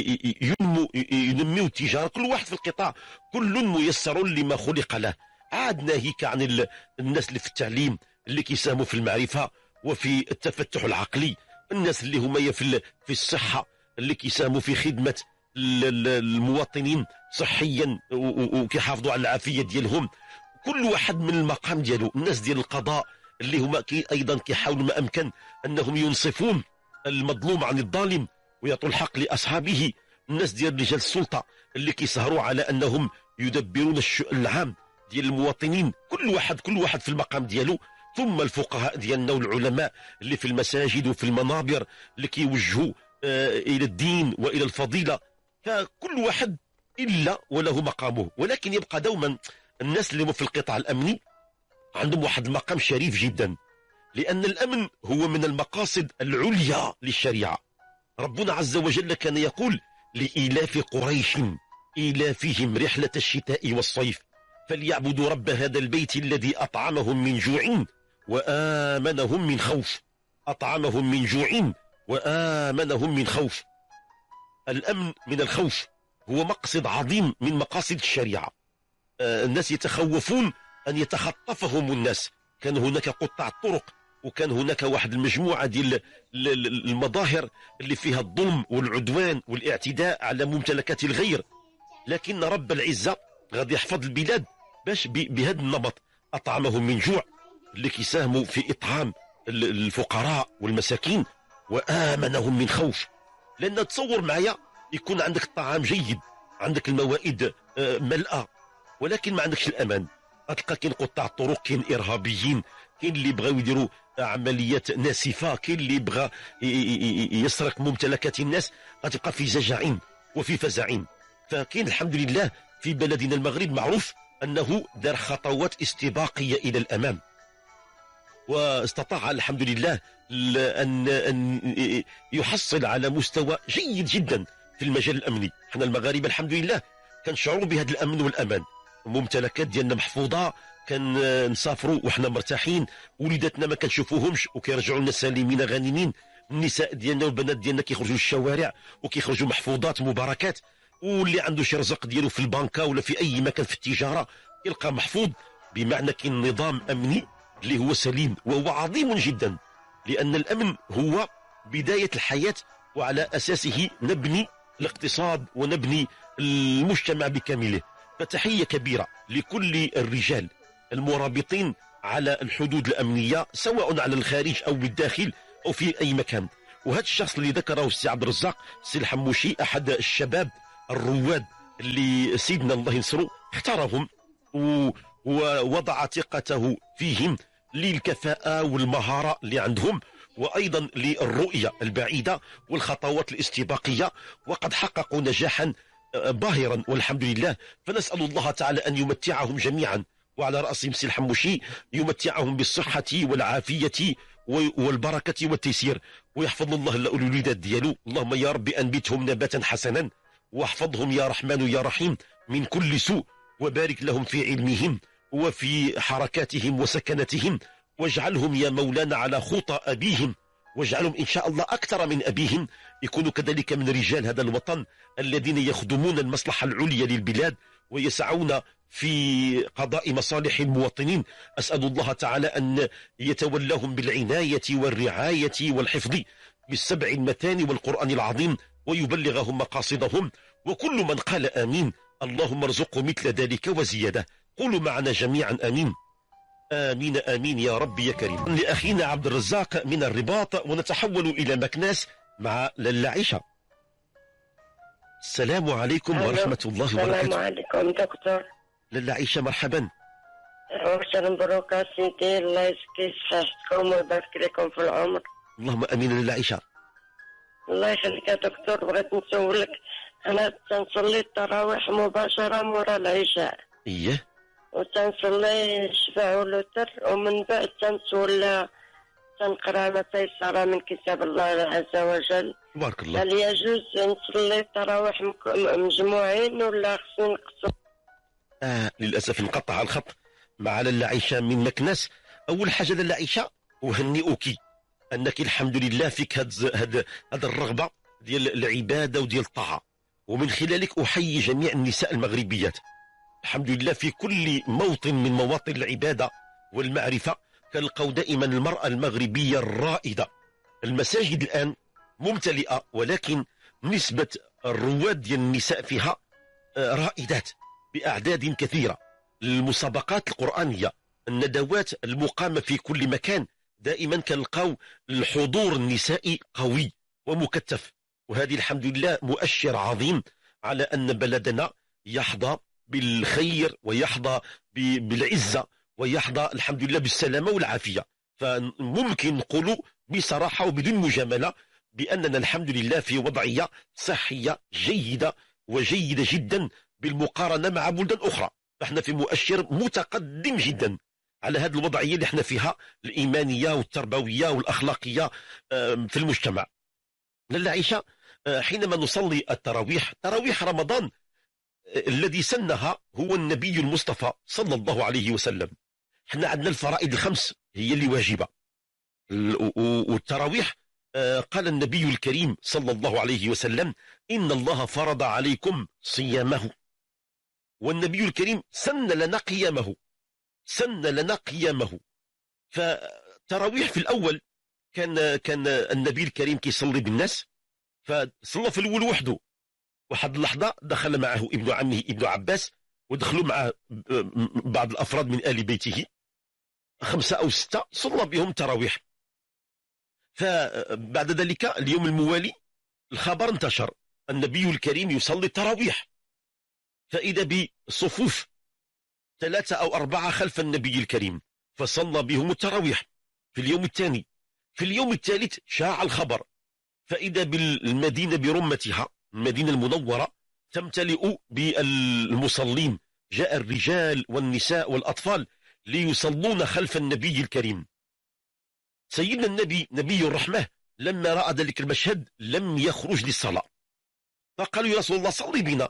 ينميو التجاره. كل واحد في القطاع كل ميسر لما خلق له. عاد ناهيك عن الناس اللي في التعليم اللي كيساهموا في المعرفه وفي التفتح العقلي، الناس اللي هما في الصحه اللي كيساهموا في خدمه المواطنين صحيا وكيحافظوا على العافيه ديالهم. كل واحد من المقام ديالو. الناس ديال القضاء اللي هما ايضا كيحاولوا ما امكن انهم ينصفون المظلوم عن الظالم ويعطوا الحق لاصحابه. الناس ديال رجال السلطه اللي كيسهروا على انهم يدبرون الشؤون العام ديال المواطنين. كل واحد في المقام ديالو. ثم الفقهاء ديالنا والعلماء اللي في المساجد وفي المنابر اللي كيوجهوا الى الدين والى الفضيله. فكل واحد الا وله مقامه. ولكن يبقى دوما الناس اللي هم في القطاع الامني عندهم واحد المقام شريف جدا، لأن الأمن هو من المقاصد العليا للشريعة. ربنا عز وجل كان يقول: لإيلاف قريش إيلافهم رحلة الشتاء والصيف فليعبدوا رب هذا البيت الذي أطعمهم من جوع وآمنهم من خوف. أطعمهم من جوع وآمنهم من خوف. الأمن من الخوف هو مقصد عظيم من مقاصد الشريعة. الناس يتخوفون أن يتخطفهم الناس. كان هناك قطاع الطرق، وكان هناك واحد المجموعة ديال المظاهر اللي فيها الظلم والعدوان والاعتداء على ممتلكات الغير. لكن رب العزة غادي يحفظ البلاد باش بهذا النمط. أطعمهم من جوع اللي كيساهموا في إطعام الفقراء والمساكين، وآمنهم من خوف. لأن تصور معايا يكون عندك الطعام جيد، عندك الموائد ملأة، ولكن ما عندكش الأمان. تلقى كاين قطاع الطرق، كاين إرهابيين، كاين اللي بغاو يديروا عمليات ناسفة، كاين اللي بغى يسرق ممتلكات الناس، غتبقى في زجاعين وفي فزعين. فكاين الحمد لله في بلدنا المغرب معروف أنه دار خطوات استباقية إلى الأمام، واستطاع الحمد لله أن يحصل على مستوى جيد جدا في المجال الأمني. احنا المغاربة الحمد لله كنشعروا بهذا الأمن والأمان، الممتلكات ديالنا محفوظة، كان نسافروا وحنا مرتاحين، وليداتنا ما كنشوفوهمش وكيرجعوا لنا سالمين غانمين، النساء ديالنا والبنات ديالنا كيخرجوا للشوارع وكيخرجوا محفوظات مباركات، واللي عنده شي رزق ديالو في البنكة ولا في أي مكان في التجارة يلقى محفوظ. بمعنى كاين نظام أمني اللي هو سليم وهو عظيم جدا، لأن الأمن هو بداية الحياة، وعلى أساسه نبني الاقتصاد ونبني المجتمع بكامله. فتحية كبيرة لكل الرجال المرابطين على الحدود الأمنية، سواء على الخارج أو بالداخل أو في أي مكان. وهذا الشخص اللي ذكره السي عبد الرزاق السي الحموشي أحد الشباب الرواد اللي سيدنا الله ينصره اختارهم ووضع ثقته فيهم للكفاءة والمهارة اللي عندهم، وأيضا للرؤية البعيدة والخطوات الاستباقية، وقد حققوا نجاحا باهرا والحمد لله. فنسأل الله تعالى أن يمتعهم جميعا، وعلى رأسهم سي الحموشي يمتعهم بالصحة والعافية والبركة والتيسير، ويحفظ الله الوليدات ديالو. اللهم يا رب أنبتهم نباتا حسنا، واحفظهم يا رحمن يا رحيم من كل سوء، وبارك لهم في علمهم وفي حركاتهم وسكنتهم، واجعلهم يا مولانا على خطى أبيهم، واجعلهم إن شاء الله أكثر من أبيهم، يكونوا كذلك من رجال هذا الوطن الذين يخدمون المصلحة العليا للبلاد ويسعون في قضاء مصالح المواطنين. أسأل الله تعالى أن يتولاهم بالعناية والرعاية والحفظ بالسبع المثاني والقرآن العظيم، ويبلغهم مقاصدهم. وكل من قال آمين اللهم ارزقه مثل ذلك وزيادة. قولوا معنا جميعا آمين آمين آمين يا رب يا كريم. لأخينا عبد الرزاق من الرباط، ونتحول إلى مكناس مع لاله عيشة. السلام عليكم ورحمة الله وبركاته. السلام عليكم دكتور لاله عيشة، مرحبا. عشرا مبروك سيدي، الله يزكي صحتكم ويبارك لكم في العمر. اللهم امين لاله عيشة. الله يخليك يا دكتور، بغيت نسولك، انا تنصلي التراويح مباشرة مورا العشاء، ايه، وتنصلي الشفع والوتر، ومن بعد تنسول تنقرا ما تيسر من كتاب الله عز وجل. بارك الله. هل يجوز نصلي التراويح مجموعين ولا خصني نقسم؟ للأسف انقطع الخط مع لاله عيشة من مكناس. أول حاجة لاله عيشة أهنئك أنك الحمد لله فيك هاد الرغبة ديال العبادة وديال الطاعة، ومن خلالك أحيي جميع النساء المغربيات. الحمد لله في كل موطن من مواطن العبادة والمعرفة كنلقاو دائما المرأة المغربية الرائدة. المساجد الآن ممتلئة، ولكن نسبة الرواد ديال النساء فيها رائدات بأعداد كثيرة. المسابقات القرآنية، الندوات المقامة في كل مكان، دائما كنلقاو الحضور النسائي قوي ومكثف، وهذه الحمد لله مؤشر عظيم على أن بلدنا يحظى بالخير ويحظى بالعزة ويحظى الحمد لله بالسلامة والعافية. فممكن نقول بصراحة وبدون مجاملة بأننا الحمد لله في وضعية صحية جيدة وجيدة جدا بالمقارنة مع بلدان أخرى. نحن في مؤشر متقدم جدا على هذه الوضعية اللي احنا فيها، الإيمانية والتربوية والأخلاقية في المجتمع. لاله عيشة، حينما نصلي التراويح، تراويح رمضان الذي سنها هو النبي المصطفى صلى الله عليه وسلم. احنا عندنا الفرائض الخمس هي اللي واجبة، والتراويح قال النبي الكريم صلى الله عليه وسلم إن الله فرض عليكم صيامه، والنبي الكريم سن لنا قيامه. فتراويح في الأول كان النبي الكريم كيصلي بالناس، فصلى في الأول وحده. واحد اللحظة دخل معه ابن عمه ابن عباس، ودخلوا معه بعض الأفراد من آل بيته 5 أو 6، صلى بهم تراويح. فبعد ذلك اليوم الموالي الخبر انتشر النبي الكريم يصلي التراويح، فإذا بصفوف 3 أو 4 خلف النبي الكريم، فصلى بهم التراويح. في اليوم الثاني، في اليوم الثالث شاع الخبر، فإذا بالمدينة برمتها، المدينة المنورة تمتلئ بالمصلين، جاء الرجال والنساء والأطفال ليصلون خلف النبي الكريم. سيدنا النبي نبي الرحمة لما رأى ذلك المشهد لم يخرج للصلاة، فقالوا يا رسول الله صلي بنا،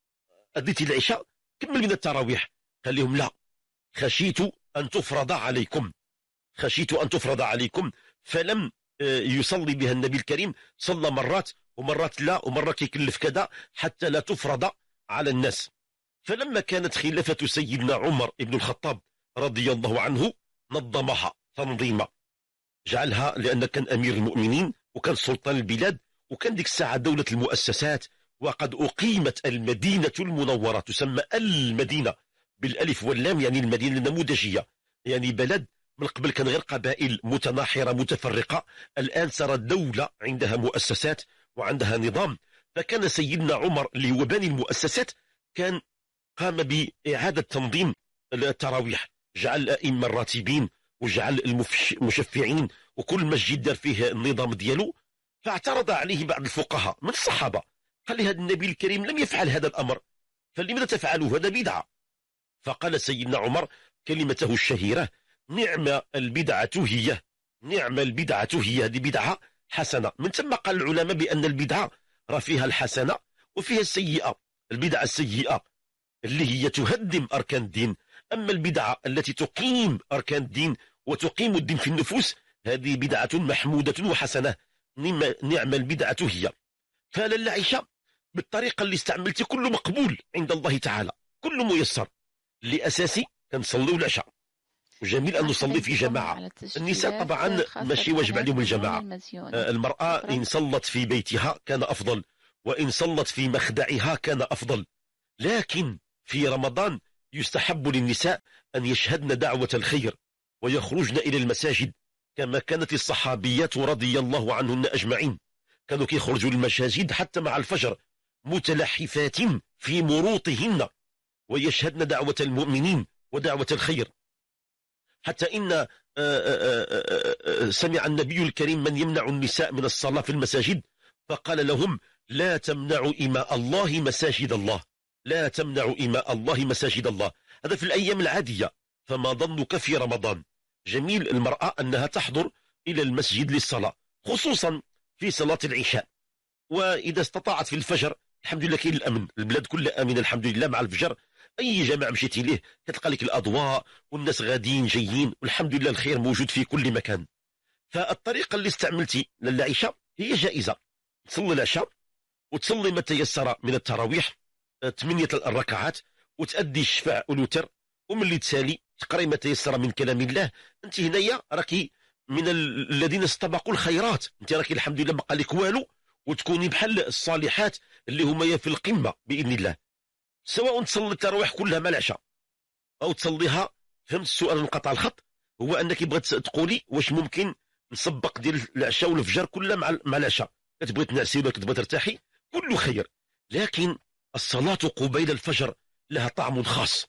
أديت العشاء كمل من التراويح. قال لهم لا، خشيت أن تفرض عليكم، خشيت أن تفرض عليكم، فلم يصلي بها النبي الكريم، صلى مرات ومرات لا، ومرات يكلف كذا حتى لا تفرض على الناس. فلما كانت خلافة سيدنا عمر بن الخطاب رضي الله عنه نظمها تنظيما، جعلها، لأن كان أمير المؤمنين وكان سلطان البلاد، وكان ديك الساعة دولة المؤسسات، وقد أقيمت المدينة المنورة، تسمى المدينة بالألف واللام، يعني المدينة النموذجية، يعني بلد من قبل كان غير قبائل متناحرة متفرقة، الآن صارت دولة عندها مؤسسات وعندها نظام. فكان سيدنا عمر اللي هو باني المؤسسات كان قام بإعادة تنظيم التراويح، جعل الأئمة الراتبين وجعل المشفعين، وكل مسجد دار فيه النظام ديالو. فاعترض عليه بعض الفقهاء من الصحابة، قال لي هذا النبي الكريم لم يفعل هذا الأمر، فلماذا تفعلوا؟ هذا بدعة. فقال سيدنا عمر كلمته الشهيرة: نعم البدعة هي، نعم البدعة هي، هذه بدعة حسنة. من ثم قال العلماء بأن البدعة راه فيها الحسنة وفيها السيئة. البدعة السيئة اللي هي تهدم أركان الدين، أما البدعة التي تقيم أركان الدين وتقيم الدين في النفوس، هذه بدعة محمودة وحسنة. نعم البدعة هي. فلا عائشة بالطريقة اللي استعملتي كله مقبول عند الله تعالى، كله ميسر. لأساسي كنصليو العشاء، وجميل أن نصلي في جماعة. النساء طبعا ماشي واجب عليهم الجماعة، المرأة إن صلت في بيتها كان أفضل، وإن صلت في مخدعها كان أفضل. لكن في رمضان يستحب للنساء أن يشهدن دعوة الخير ويخرجن إلى المساجد، كما كانت الصحابيات رضي الله عنهن أجمعين، كانوا يخرجوا للمساجد حتى مع الفجر متلحفات في مروطهن، ويشهدن دعوة المؤمنين ودعوة الخير. حتى إن سمع النبي الكريم من يمنع النساء من الصلاة في المساجد، فقال لهم: لا تمنعوا إماء الله مساجد الله، لا تمنعوا إماء الله مساجد الله. هذا في الأيام العادية، فما ظنك في رمضان؟ جميل المرأة أنها تحضر إلى المسجد للصلاة، خصوصا في صلاة العشاء. وإذا استطاعت في الفجر، الحمد لله كاين الأمن، البلاد كلها آمنة الحمد لله. مع الفجر أي جامع مشيتي ليه كتلقى لك الأضواء والناس غاديين جايين، والحمد لله الخير موجود في كل مكان. فالطريقة اللي استعملتي للعشاء هي جائزة، تصلي العشاء وتصلي ما تيسر من التراويح 8 الركعات، وتأدي الشفاع والوتر، ومن اللي تسالي تقرأي ما تيسر من كلام الله. انت هنايا راكي من الذين استبقوا الخيرات، انت راكي الحمد لله بقى لك والو، وتكوني بحال الصالحات اللي هما في القمة بإذن الله. سواء تصلي التراويح كلها مع العشاء أو تصليها، فهمت السؤال انقطع الخط؟ هو أنك بغيت تقولي واش ممكن نسبق ديال العشاء والفجر كلها مع العشاء، كتبغي تنعسي ولا كتبغي ترتاحي كله خير. لكن الصلاة قبيل الفجر لها طعم خاص،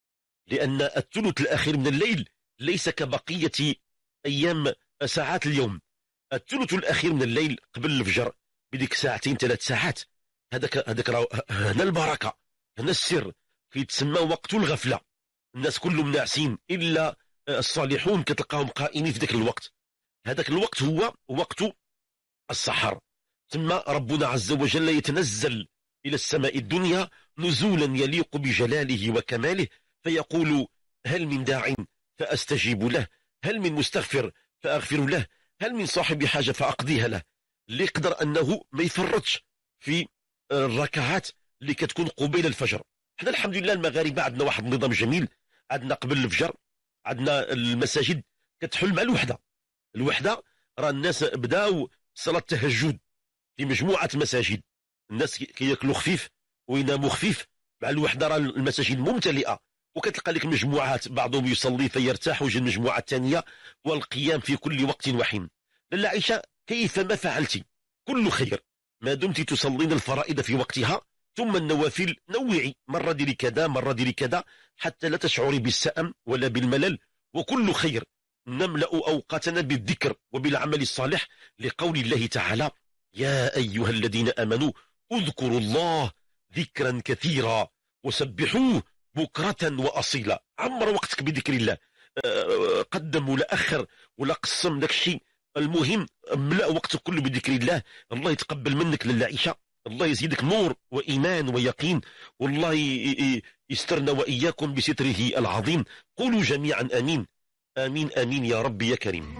لأن الثلث الأخير من الليل ليس كبقية أيام ساعات اليوم. الثلث الأخير من الليل قبل الفجر بديك ساعتين 3 ساعات، هذاك هنا البركة، هنا السر، في تسمى وقت الغفلة. الناس كلهم ناعسين إلا الصالحون كتلقاهم قائمين في ذاك الوقت. هذاك الوقت هو وقت السحر، ثم ربنا عز وجل يتنزل إلى السماء الدنيا نزولا يليق بجلاله وكماله، فيقول: هل من داع فأستجيب له، هل من مستغفر فأغفر له، هل من صاحب حاجة فأقضيها له. اللي يقدر أنه ما يفرطش في الركعات اللي كتكون قبيل الفجر. احنا الحمد لله المغاربة عندنا واحد النظام جميل، عندنا قبل الفجر عندنا المساجد كتحل مع الوحدة راه الناس بداو صلاة التهجد في مجموعة مساجد، الناس كياكلوا خفيف ويناموا خفيف. مع الوحدة راه المساجد ممتلئة، وكتلقى لك مجموعات بعضهم يصلي فيرتاح ويجي المجموعة الثانية، والقيام في كل وقت وحين. لاله عائشة كيفما فعلت كل خير ما دمت تصلين الفرائض في وقتها، ثم النوافل نوعي، مرة ديري كذا مرة ديري كذا، حتى لا تشعري بالسأم ولا بالملل، وكل خير. نملأ أوقاتنا بالذكر وبالعمل الصالح، لقول الله تعالى: يا أيها الذين آمنوا اذكروا الله ذكرا كثيرا وسبحوه بكرة وأصيلا. عمر وقتك بذكر الله، قدم ولا أخر ولا قسم لك شيء، المهم املأ وقتك كله بذكر الله. الله يتقبل منك لاله عائشة، الله يزيدك نور وإيمان ويقين، والله يسترنا وإياكم بستره العظيم. قولوا جميعا آمين آمين آمين يا رب يا كريم.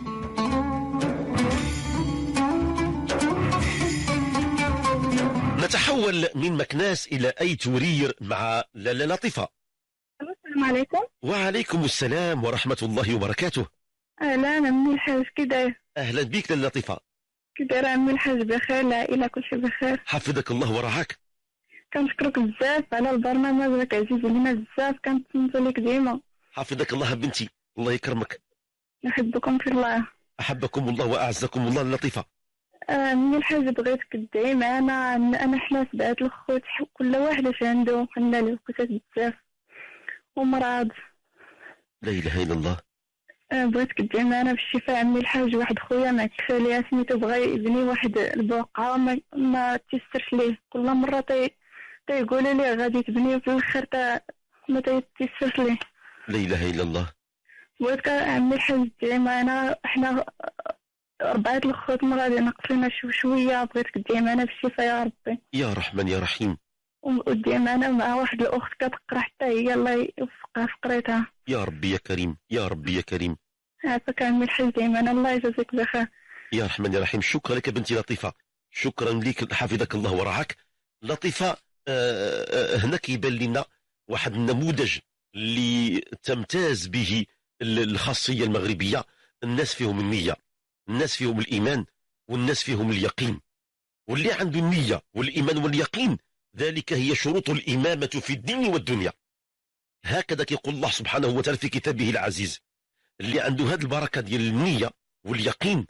نتحول من مكناس إلى أي تورير مع لاله لطيفة. السلام عليكم. وعليكم السلام ورحمة الله وبركاته. أهلا عمي الحاج، كي داير؟ أهلا بك لاله لطيفة. كي داير عمي الحاج؟ بخير، العائلة كل شيء بخير. حفظك الله ورعاك. كنشكرك بزاف على البرنامج، راك عزيز علينا بزاف، كنتصنتو لك ديما. حفظك الله بنتي، الله يكرمك. نحبكم في الله. أحبكم الله وأعزكم الله لطيفة. عمي الحاج بغيتك تدعي معنا، أنا حنا 7 الخوت، كل واحد اش عنده، حنا الوقتات بزاف ومرض. لا إله إلا الله. بغيتك تدعي معنا بالشفاء عمي الحاج. واحد خويا معكفى ليا سميتو، بغا يبني واحد البقعة ما تيسرش ليه، كل مرة تيقولوا ليه غادي تبني وفي الاخر ما تيسرش ليه. لا اله الا الله. بغيتك عمي الحاج تدعي معنا، حنا 4 الخوت مرضين ناقصينا شويه، بغيتك تدعي معنا بالشفاء يا ربي يا رحمن يا رحيم. ودي معنا مع واحد الاخت كتقرا حتى هي، الله يوفقها في قريتها يا ربي يا كريم يا ربي يا كريم. عافاك عمي الحاج ديما، الله يجازيك بخير يا رحمن يا رحيم. شكرا لك بنتي لطيفة، شكرا لك، حفظك الله ورعاك. لطيفة، هنا كيبان لنا واحد النموذج اللي تمتاز به الخاصية المغربية. الناس فيهم النية، الناس فيهم الإيمان، والناس فيهم اليقين. واللي عنده النية والإيمان واليقين، ذلك هي شروط الإمامة في الدين والدنيا. هكذا يقول الله سبحانه وتعالى في كتابه العزيز. اللي عنده هذه البركة ديال النية واليقين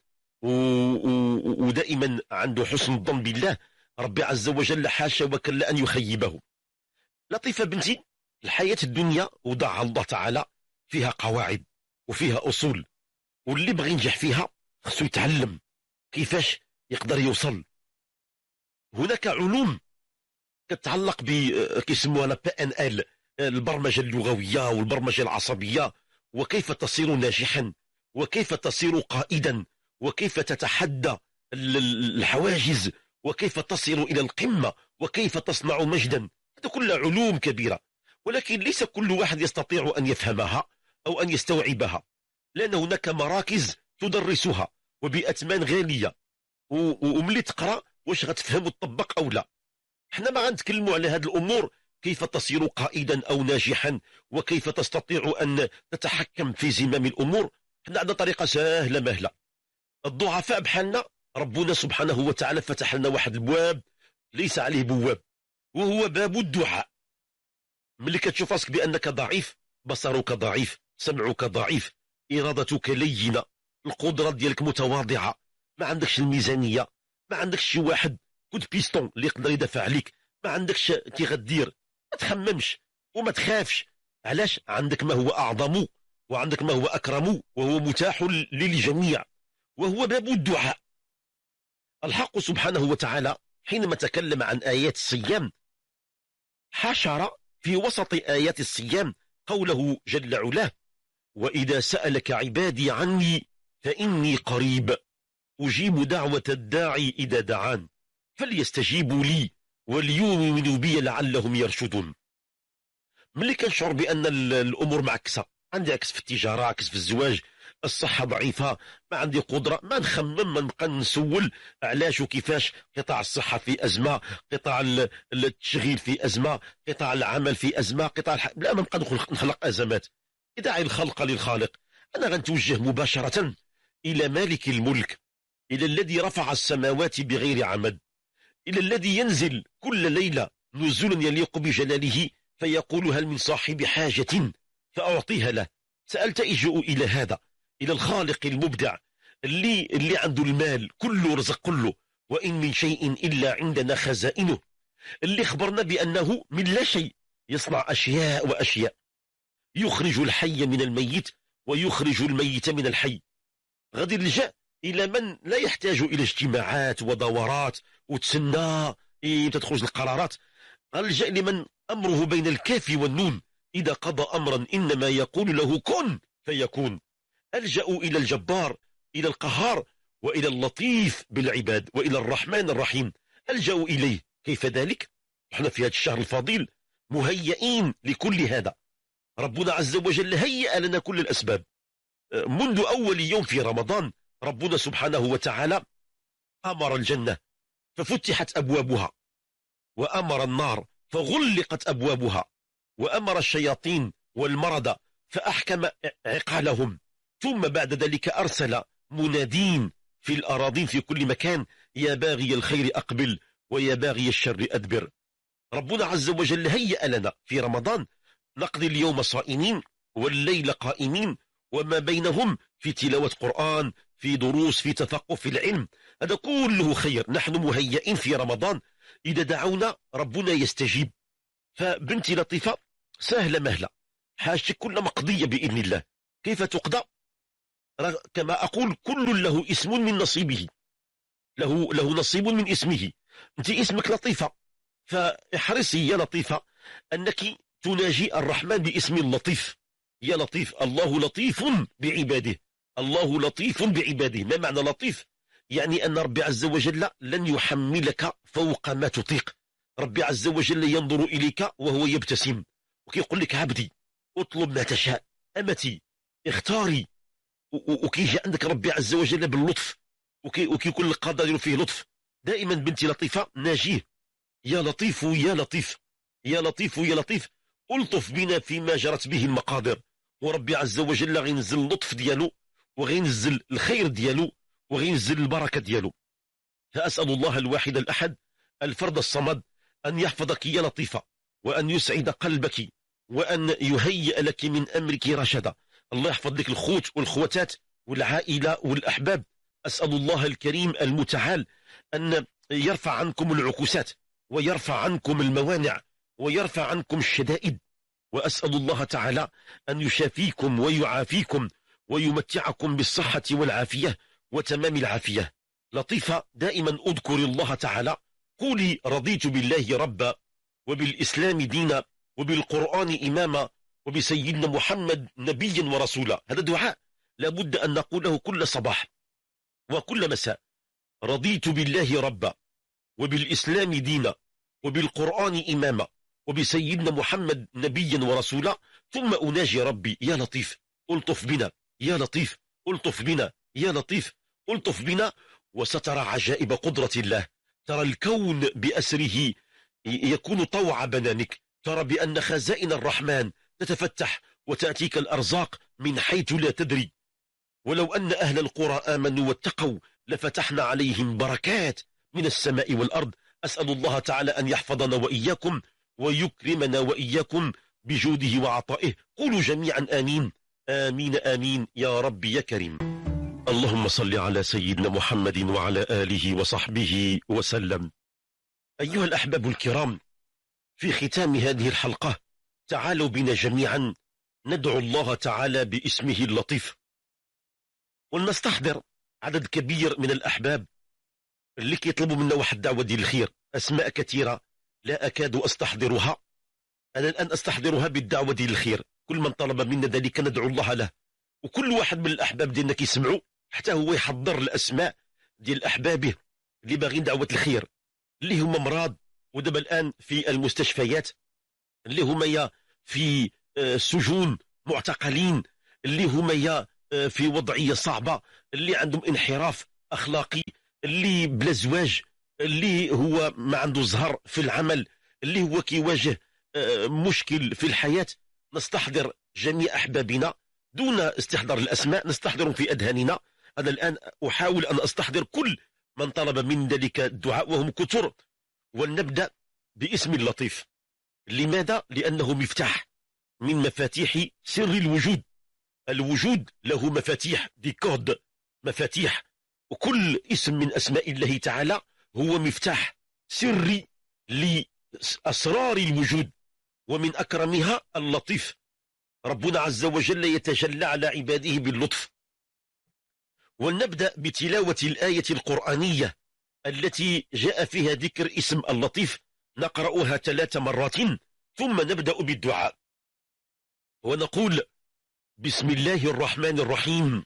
ودائما عنده حسن الظن بالله، ربي عز وجل حاشا وكلا أن يخيبه. لطيفة بنتي، الحياة الدنيا وضعها الله تعالى فيها قواعد وفيها أصول، واللي بغي ينجح فيها خصو يتعلم كيفاش يقدر يوصل. هناك علوم تتعلق كيسموها PNL، البرمجة اللغوية والبرمجة العصبية، وكيف تصير ناجحا، وكيف تصير قائدا، وكيف تتحدى الحواجز، وكيف تصل إلى القمة، وكيف تصنع مجدا. هذه كلها علوم كبيرة، ولكن ليس كل واحد يستطيع أن يفهمها أو أن يستوعبها، لأن هناك مراكز تدرسها وبأثمان غالية، وملي تقرأ واش غتفهم وتطبق أو لا. احنا ما غنتكلموا على هذه الأمور، كيف تصير قائدا أو ناجحا، وكيف تستطيع أن تتحكم في زمام الأمور. احنا عندنا طريقة سهلة مهلة. الضعفاء بحالنا ربنا سبحانه وتعالى فتح لنا واحد البواب ليس عليه بواب، وهو باب الدعاء. ملي كتشوف راسك بأنك ضعيف، بصرك ضعيف، سمعك ضعيف، إرادتك لينة، القدرة ديالك متواضعة، ما عندكش الميزانية، ما عندكش شي واحد كود بيستون اللي يقدر يدافع عليك، ما عندكش كي غدير، ما تخممش وما تخافش. علاش؟ عندك ما هو أعظم، وعندك ما هو أكرم، وهو متاح للجميع، وهو باب الدعاء. الحق سبحانه وتعالى حينما تكلم عن آيات الصيام حشر في وسط آيات الصيام قوله جل علاه: وإذا سألك عبادي عني فإني قريب أجيب دعوة الداعي إذا دعان فليستجيبوا لي وليؤمنوا بي لعلهم يرشدون. ملي كنشعر بأن الأمور معكسة، عندي عكس في التجارة، عكس في الزواج، الصحة ضعيفة، ما عندي قدرة، ما نخمم، ما نبقى نسول علاش وكيفاش. قطاع الصحة في أزمة، قطاع التشغيل في أزمة، قطاع العمل في أزمة، لا، ما نبقى نخلق أزمات. إدعي الخلق للخالق. أنا غنتوجه مباشرة إلى مالك الملك، إلى الذي رفع السماوات بغير عمد، إلى الذي ينزل كل ليلة نزولا يليق بجلاله فيقول: هل من صاحب حاجة فأعطيها له. سألتجئ إلى هذا، إلى الخالق المبدع اللي عنده المال كله، رزق كله، وإن من شيء إلا عندنا خزائنه، اللي خبرنا بأنه من لا شيء يصنع أشياء وأشياء، يخرج الحي من الميت ويخرج الميت من الحي. غادي نلجأ إلى من لا يحتاج إلى اجتماعات ودورات وتسنى تخرج القرارات. غنلجأ لمن أمره بين الكاف والنون، إذا قضى أمرا إنما يقول له كن فيكون. ألجأ إلى الجبار، إلى القهار، وإلى اللطيف بالعباد، وإلى الرحمن الرحيم. ألجأ إليه. كيف ذلك؟ نحن في هذا الشهر الفضيل مهيئين لكل هذا. ربنا عز وجل هيأ لنا كل الأسباب. منذ أول يوم في رمضان ربنا سبحانه وتعالى أمر الجنة ففتحت أبوابها، وأمر النار فغلقت أبوابها، وأمر الشياطين والمرضى فأحكم عقالهم. ثم بعد ذلك أرسل منادين في الأراضين في كل مكان: يا باغي الخير أقبل ويا باغي الشر أدبر. ربنا عز وجل هيأ لنا في رمضان نقضي اليوم صائمين والليل قائمين، وما بينهم في تلاوة قرآن، في دروس، في تثقف في العلم. هذا كله خير. نحن مهيئين في رمضان، إذا دعونا ربنا يستجيب. فبنتي لطيفة سهلة مهلة، حاجتك كل مقضية بإذن الله. كيف تقضى؟ كما أقول كل له اسم من نصيبه، له نصيب من اسمه. أنت اسمك لطيفة، فاحرصي يا لطيفة أنك تناجي الرحمن باسم اللطيف. يا لطيف، الله لطيف بعباده، الله لطيف بعباده. ما معنى لطيف؟ يعني أن ربي عز وجل لن يحملك فوق ما تطيق. ربي عز وجل ينظر إليك وهو يبتسم وكيقول لك: عبدي اطلب ما تشاء، أمتي اختاري. وكيجي عندك ربي عز وجل باللطف، وكيكون القدر فيه لطف. دائما بنتي لطيفة ناجيه: يا لطيف يا لطيف يا لطيف يا لطيف، ألطف بنا فيما جرت به المقادر. وربي عز وجل غينزل اللطف ديالو، وغينزل الخير ديالو، وغينزل البركة ديالو. فأسأل الله الواحد الأحد الفرد الصمد أن يحفظك يا لطيفة، وأن يسعد قلبك، وأن يهيئ لك من أمرك رشدا. الله يحفظ لك الخوت والخوتات والعائلة والأحباب. أسأل الله الكريم المتعال أن يرفع عنكم العكوسات، ويرفع عنكم الموانع، ويرفع عنكم الشدائد. وأسأل الله تعالى أن يشافيكم ويعافيكم ويمتعكم بالصحة والعافية وتمام العافية. لطيفة، دائما أذكر الله تعالى. قولي: رضيت بالله ربا، وبالإسلام دينا، وبالقرآن إماما، وبسيدنا محمد نبيا ورسولا. هذا دعاء لابد أن نقوله كل صباح وكل مساء. رضيت بالله ربا، وبالإسلام دينا، وبالقرآن إماما، وبسيدنا محمد نبيا ورسولا. ثم أناجي ربي: يا لطيف ألطف بنا، يا لطيف ألطف بنا، يا لطيف ألطف بنا. وسترى عجائب قدرة الله. ترى الكون بأسره يكون طوع بنانك. ترى بأن خزائن الرحمن تتفتح، وتأتيك الأرزاق من حيث لا تدري. ولو أن أهل القرى آمنوا واتقوا لفتحنا عليهم بركات من السماء والأرض. أسأل الله تعالى أن يحفظنا وإياكم، ويكرمنا وإياكم بجوده وعطائه. قولوا جميعا آمين آمين آمين يا رب يا كريم. اللهم صل على سيدنا محمد وعلى آله وصحبه وسلم. أيها الأحباب الكرام، في ختام هذه الحلقة تعالوا بنا جميعا ندعو الله تعالى باسمه اللطيف، ولنستحضر عدد كبير من الأحباب اللي كيطلبوا منا واحد الدعوة ديال الخير. أسماء كثيرة لا أكاد أستحضرها. أنا الآن أستحضرها بالدعوة ديال الخير. كل من طلب منا ذلك ندعو الله له. وكل واحد من الأحباب ديالنا كيسمعوا حتى هو يحضر الأسماء ديال أحبابه اللي باغين دعوة الخير، اللي هم مرضى ودابا الآن في المستشفيات، اللي هم في سجون معتقلين، اللي هم في وضعية صعبة، اللي عندهم انحراف أخلاقي، اللي بلا زواج، اللي هو ما عنده زهر في العمل، اللي هو كيواجه مشكل في الحياة. نستحضر جميع أحبابنا دون استحضار الأسماء، نستحضرهم في أذهاننا. أنا الآن أحاول أن أستحضر كل من طلب من ذلك الدعاء وهم كثر. ولنبدأ باسم اللطيف. لماذا؟ لأنه مفتاح من مفاتيح سر الوجود. الوجود له مفاتيح، دي كود، مفاتيح. وكل اسم من أسماء الله تعالى هو مفتاح سري لأسرار الوجود، ومن أكرمها اللطيف. ربنا عز وجل يتجلى على عباده باللطف. ولنبدأ بتلاوة الآية القرآنية التي جاء فيها ذكر اسم اللطيف، نقرأها 3 مرات ثم نبدأ بالدعاء ونقول: بسم الله الرحمن الرحيم.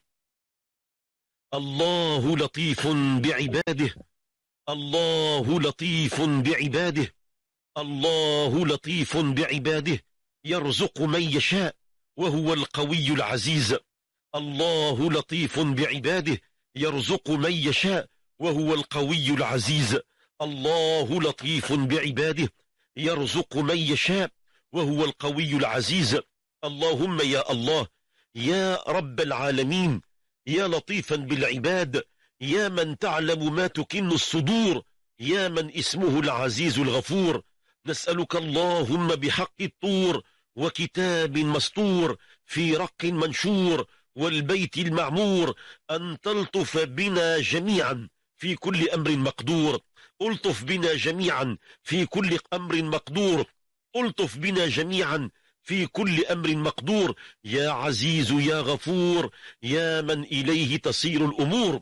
الله لطيف بعباده، الله لطيف بعباده، الله لطيف بعباده، يرزق من يشاء وهو القوي العزيز. الله لطيف بعباده، يرزق من يشاء وهو القوي العزيز. الله لطيف بعباده، يرزق من يشاء وهو القوي العزيز. اللهم يا الله، يا رب العالمين، يا لطيفا بالعباد، يا من تعلم ما تكن الصدور، يا من اسمه العزيز الغفور، نسألك اللهم بحق الطور وكتاب مسطور في رق منشور والبيت المعمور أن تلطف بنا جميعا في كل أمر مقدور. ألطف بنا جميعا في كل أمر مقدور، ألطف بنا جميعا في كل أمر مقدور، يا عزيز يا غفور، يا من إليه تصير الأمور.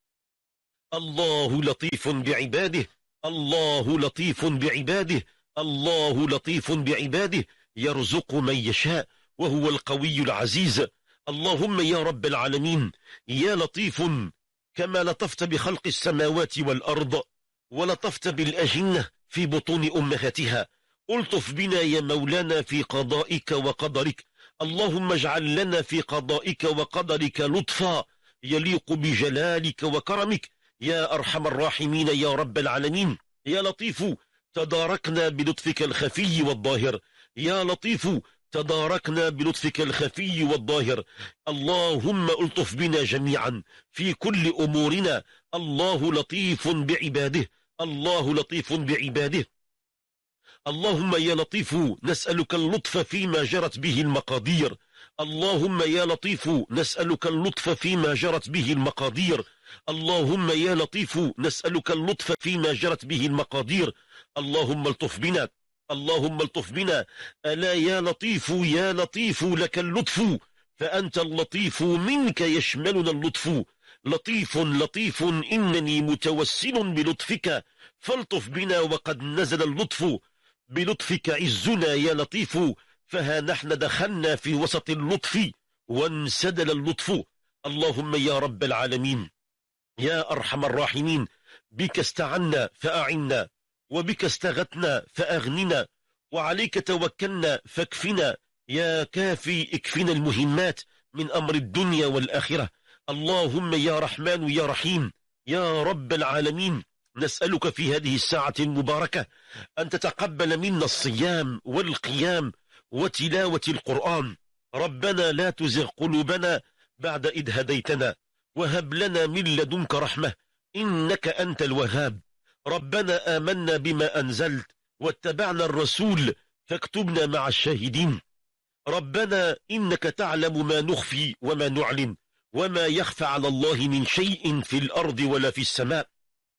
الله لطيف بعباده، الله لطيف بعباده، الله لطيف بعباده، يرزق من يشاء وهو القوي العزيز. اللهم يا رب العالمين، يا لطيف كما لطفت بخلق السماوات والأرض ولطفت بالأجنة في بطون أمهاتها، ألطف بنا يا مولانا في قضائك وقدرك. اللهم اجعل لنا في قضائك وقدرك لطفا يليق بجلالك وكرمك يا أرحم الراحمين يا رب العالمين. يا لطيف تداركنا بلطفك الخفي والظاهر، يا لطيف تداركنا بلطفك الخفي والظاهر. اللهم ألطف بنا جميعا في كل أمورنا. الله لطيف بعباده، الله لطيف بعباده. اللهم يا لطيف نسألك اللطف فيما جرت به المقادير، اللهم يا لطيف نسألك اللطف فيما جرت به المقادير، اللهم يا لطيف نسألك اللطف فيما جرت به المقادير. اللهم الطف بنا، اللهم الطف بنا. ألا يا لطيف يا لطيف لك اللطف، فأنت اللطيف منك يشملنا اللطف. لطيف لطيف إنني متوسل بلطفك، فالطف بنا وقد نزل اللطف. بلطفك عزنا يا لطيف، فها نحن دخلنا في وسط اللطف وانسدل اللطف. اللهم يا رب العالمين، يا أرحم الراحمين، بك استعنا فأعنا، وبك استغثنا فأغننا، وعليك توكلنا فاكفنا. يا كافي اكفنا المهمات من أمر الدنيا والآخرة. اللهم يا رحمن يا رحيم يا رب العالمين، نسألك في هذه الساعة المباركة أن تتقبل منا الصيام والقيام وتلاوة القرآن. ربنا لا تزغ قلوبنا بعد إذ هديتنا، وهب لنا من لدنك رحمة إنك أنت الوهاب. ربنا آمنا بما أنزلت واتبعنا الرسول فاكتبنا مع الشاهدين. ربنا إنك تعلم ما نخفي وما نعلن، وما يخفى على الله من شيء في الأرض ولا في السماء.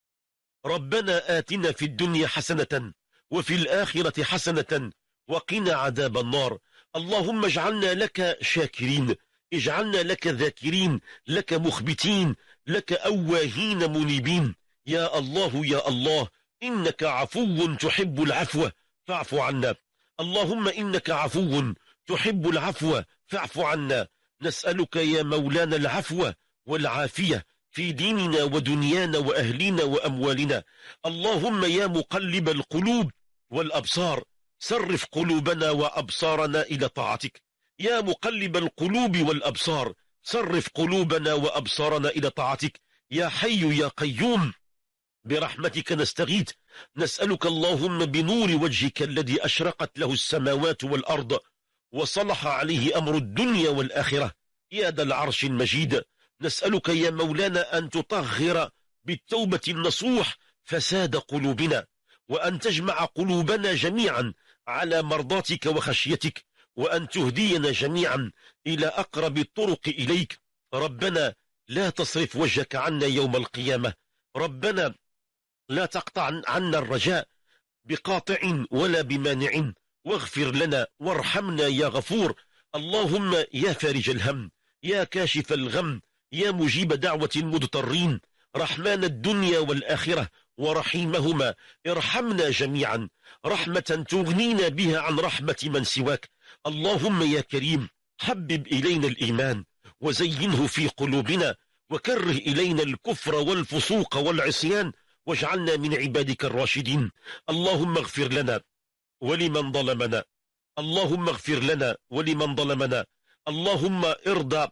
ربنا آتنا في الدنيا حسنة وفي الآخرة حسنة وقنا عذاب النار. اللهم اجعلنا لك شاكرين، اجعلنا لك ذاكرين، لك مخبتين، لك أواهين منيبين. يا الله يا الله، إنك عفو تحب العفو فاعف عنا. اللهم إنك عفو تحب العفو فاعف عنا. نسألك يا مولانا العفو والعافية في ديننا ودنيانا وأهلنا وأموالنا. اللهم يا مقلب القلوب والأبصار، صرف قلوبنا وأبصارنا إلى طاعتك. يا مقلب القلوب والأبصار، صرف قلوبنا وأبصارنا إلى طاعتك. يا حي يا قيوم، برحمتك نستغيث. نسألك اللهم بنور وجهك الذي أشرقت له السماوات والأرض وصلح عليه أمر الدنيا والآخرة، يا ذا العرش المجيد، نسألك يا مولانا أن تطهر بالتوبة النصوح فساد قلوبنا، وأن تجمع قلوبنا جميعا على مرضاتك وخشيتك، وأن تهدينا جميعا إلى أقرب الطرق إليك. ربنا لا تصرف وجهك عنا يوم القيامة، ربنا لا تقطع عنا الرجاء بقاطع ولا بمانع، واغفر لنا وارحمنا يا غفور. اللهم يا فارج الهم، يا كاشف الغم، يا مجيب دعوة المضطرين، رحمن الدنيا والآخرة ورحيمهما، ارحمنا جميعا رحمة تغنينا بها عن رحمة من سواك. اللهم يا كريم حبب إلينا الإيمان وزينه في قلوبنا، وكره إلينا الكفر والفسوق والعصيان، واجعلنا من عبادك الراشدين. اللهم اغفر لنا ولمن ظلمنا، اللهم اغفر لنا ولمن ظلمنا، اللهم ارضى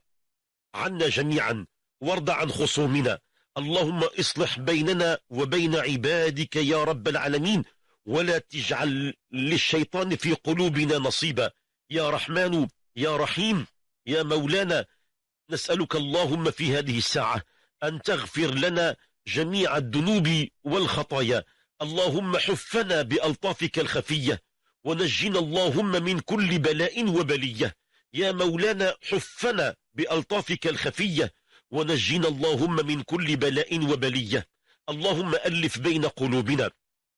عنا جميعا وارضى عن خصومنا، اللهم اصلح بيننا وبين عبادك يا رب العالمين، ولا تجعل للشيطان في قلوبنا نصيبا. يا رحمن يا رحيم يا مولانا، نسألك اللهم في هذه الساعة أن تغفر لنا جميع الذنوب والخطايا. اللهم حفنا بألطافك الخفية، ونجنا اللهم من كل بلاء وبلية. يا مولانا حفنا بألطافك الخفية، ونجنا اللهم من كل بلاء وبلية. اللهم ألف بين قلوبنا،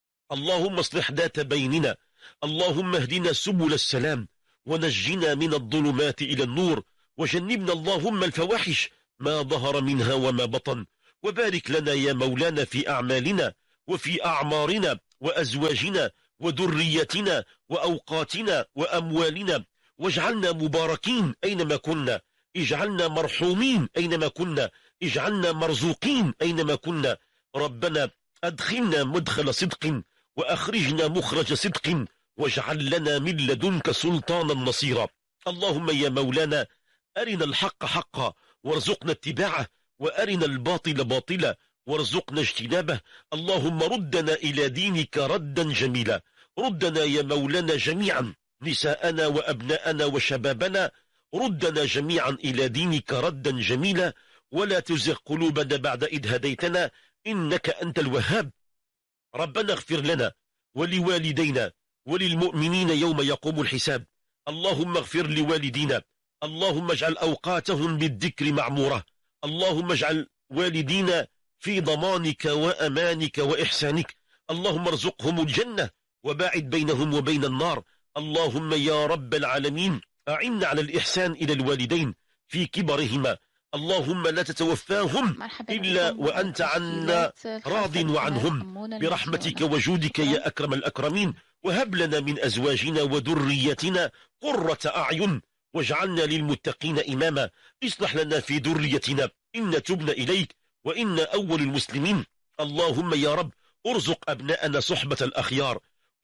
اللهم اصلح ذات بيننا، اللهم اهدنا سبل السلام، ونجنا من الظلمات إلى النور، وجنبنا اللهم الفواحش ما ظهر منها وما بطن. وبارك لنا يا مولانا في أعمالنا وفي أعمارنا وأزواجنا وذريتنا وأوقاتنا وأموالنا، واجعلنا مباركين أينما كنا، اجعلنا مرحومين أينما كنا، اجعلنا مرزوقين أينما كنا. ربنا أدخلنا مدخل صدق وأخرجنا مخرج صدق، واجعل لنا من لدنك سلطانا نصيرا. اللهم يا مولانا أرنا الحق حقا وارزقنا اتباعه، وأرنا الباطل باطلا وارزقنا اجتنابه. اللهم ردنا إلى دينك ردا جميلا، ردنا يا مولانا جميعا، نساءنا وأبناءنا وشبابنا، ردنا جميعا إلى دينك ردا جميلا، ولا تزغ قلوبنا بعد إذ هديتنا، إنك أنت الوهاب. ربنا اغفر لنا ولوالدينا وللمؤمنين يوم يقوم الحساب. اللهم اغفر لوالدينا، اللهم اجعل أوقاتهم بالذكر معمورة، اللهم اجعل والدينا في ضمانك وأمانك وإحسانك. اللهم ارزقهم الجنة وباعد بينهم وبين النار. اللهم يا رب العالمين أعنا على الإحسان إلى الوالدين في كبرهما. اللهم لا تتوفاهم إلا وأنت عنا راض وعنهم، برحمتك وجودك يا أكرم الأكرمين. وهب لنا من أزواجنا وذريتنا قرة أعين، واجعلنا للمتقين إماما. اصلح لنا في ذريتنا، إن تبنا إليك وإن أول المسلمين. اللهم يا رب ارزق أبناءنا صحبة الأخيار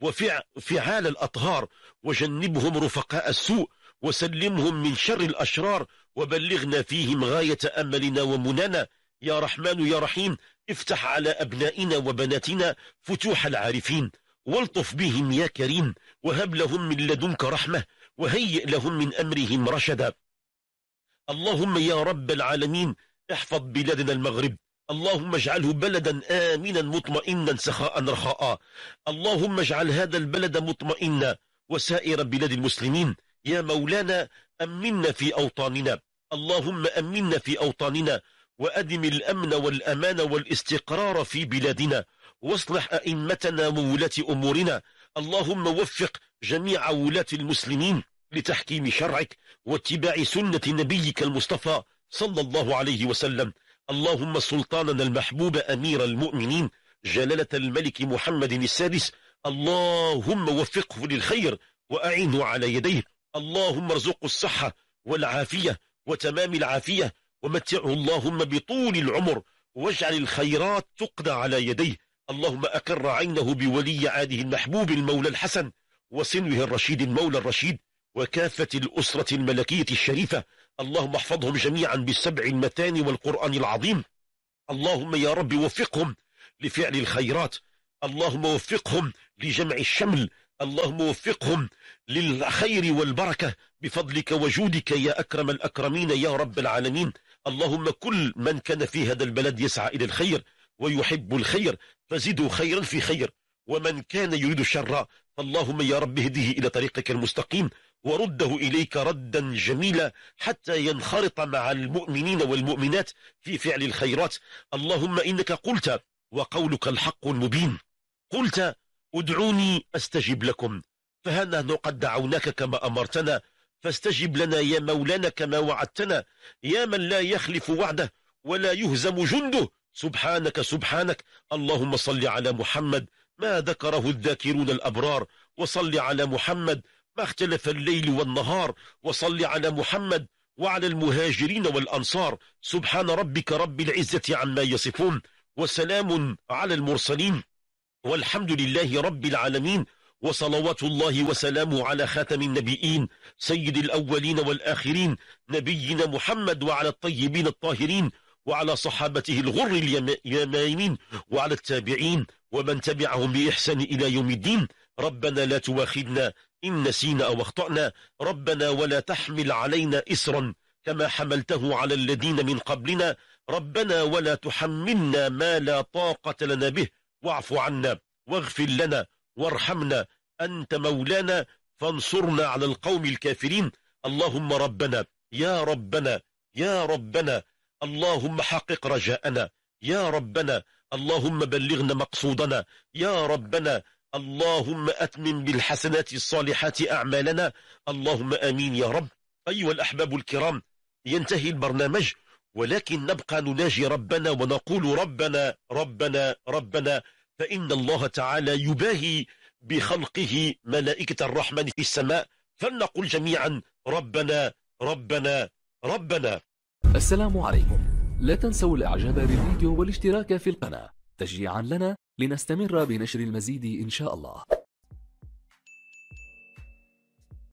وفعال الأطهار، وجنبهم رفقاء السوء، وسلمهم من شر الأشرار، وبلغنا فيهم غاية أملنا ومنانا. يا رحمن يا رحيم افتح على أبنائنا وبناتنا فتوح العارفين، والطف بهم يا كريم، وهب لهم من لدنك رحمة، وهيئ لهم من أمرهم رشدا. اللهم يا رب العالمين احفظ بلادنا المغرب، اللهم اجعله بلدا آمنا مطمئنا سخاء رخاء. اللهم اجعل هذا البلد مطمئنا وسائر بلاد المسلمين. يا مولانا أمنا في أوطاننا، اللهم أمنا في أوطاننا، وأدم الأمن والأمان والاستقرار في بلادنا، واصلح أئمتنا وولاة أمورنا. اللهم وفق جميع ولاة المسلمين لتحكيم شرعك واتباع سنة نبيك المصطفى صلى الله عليه وسلم. اللهم سلطاننا المحبوب أمير المؤمنين جلالة الملك محمد السادس، اللهم وفقه للخير وأعنه على يديه. اللهم ارزقه الصحة والعافية وتمام العافية، ومتعه اللهم بطول العمر، واجعل الخيرات تقضى على يديه. اللهم أقر عينه بولي عهده المحبوب المولى الحسن، وسنوه الرشيد المولى الرشيد، وكافة الأسرة الملكية الشريفة. اللهم احفظهم جميعا بالسبع المتاني والقرآن العظيم. اللهم يا رب وفقهم لفعل الخيرات، اللهم وفقهم لجمع الشمل، اللهم وفقهم للخير والبركة بفضلك وجودك يا أكرم الأكرمين يا رب العالمين. اللهم كل من كان في هذا البلد يسعى إلى الخير ويحب الخير فزده خيرا في خير، ومن كان يريد الشر فاللهم يا رب اهده إلى طريقك المستقيم، ورده إليك ردا جميلا حتى ينخرط مع المؤمنين والمؤمنات في فعل الخيرات. اللهم إنك قلت وقولك الحق المبين، قلت ادعوني أستجب لكم، فها نحن قد دعوناك كما أمرتنا، فاستجب لنا يا مولانا كما وعدتنا يا من لا يخلف وعده ولا يهزم جنده. سبحانك سبحانك. اللهم صل على محمد ما ذكره الذاكرون الأبرار، وصل على محمد ما اختلف الليل والنهار، وصل على محمد وعلى المهاجرين والأنصار. سبحان ربك رب العزة عما يصفون، وسلام على المرسلين، والحمد لله رب العالمين. وصلوات الله وسلامه على خاتم النبيين سيد الأولين والآخرين نبينا محمد، وعلى الطيبين الطاهرين، وعلى صحابته الغر اليمانيين، وعلى التابعين ومن تبعهم بإحسان إلى يوم الدين. ربنا لا تواخذنا إن نسينا أو اخطأنا، ربنا ولا تحمل علينا إسرا كما حملته على الذين من قبلنا، ربنا ولا تحملنا ما لا طاقة لنا به، واعف عنا واغفر لنا وارحمنا، أنت مولانا فانصرنا على القوم الكافرين. اللهم ربنا يا ربنا يا ربنا، اللهم حقق رجاءنا يا ربنا، اللهم بلغنا مقصودنا يا ربنا، اللهم أتمم بالحسنات الصالحات أعمالنا، اللهم آمين يا رب. أيها الأحباب الكرام، ينتهي البرنامج، ولكن نبقى نناجي ربنا ونقول ربنا ربنا ربنا، فإن الله تعالى يباهي بخلقه ملائكة الرحمن في السماء، فلنقل جميعا ربنا ربنا ربنا. السلام عليكم، لا تنسوا الإعجاب بالفيديو والاشتراك في القناة تشجيعا لنا لنستمر بنشر المزيد إن شاء الله.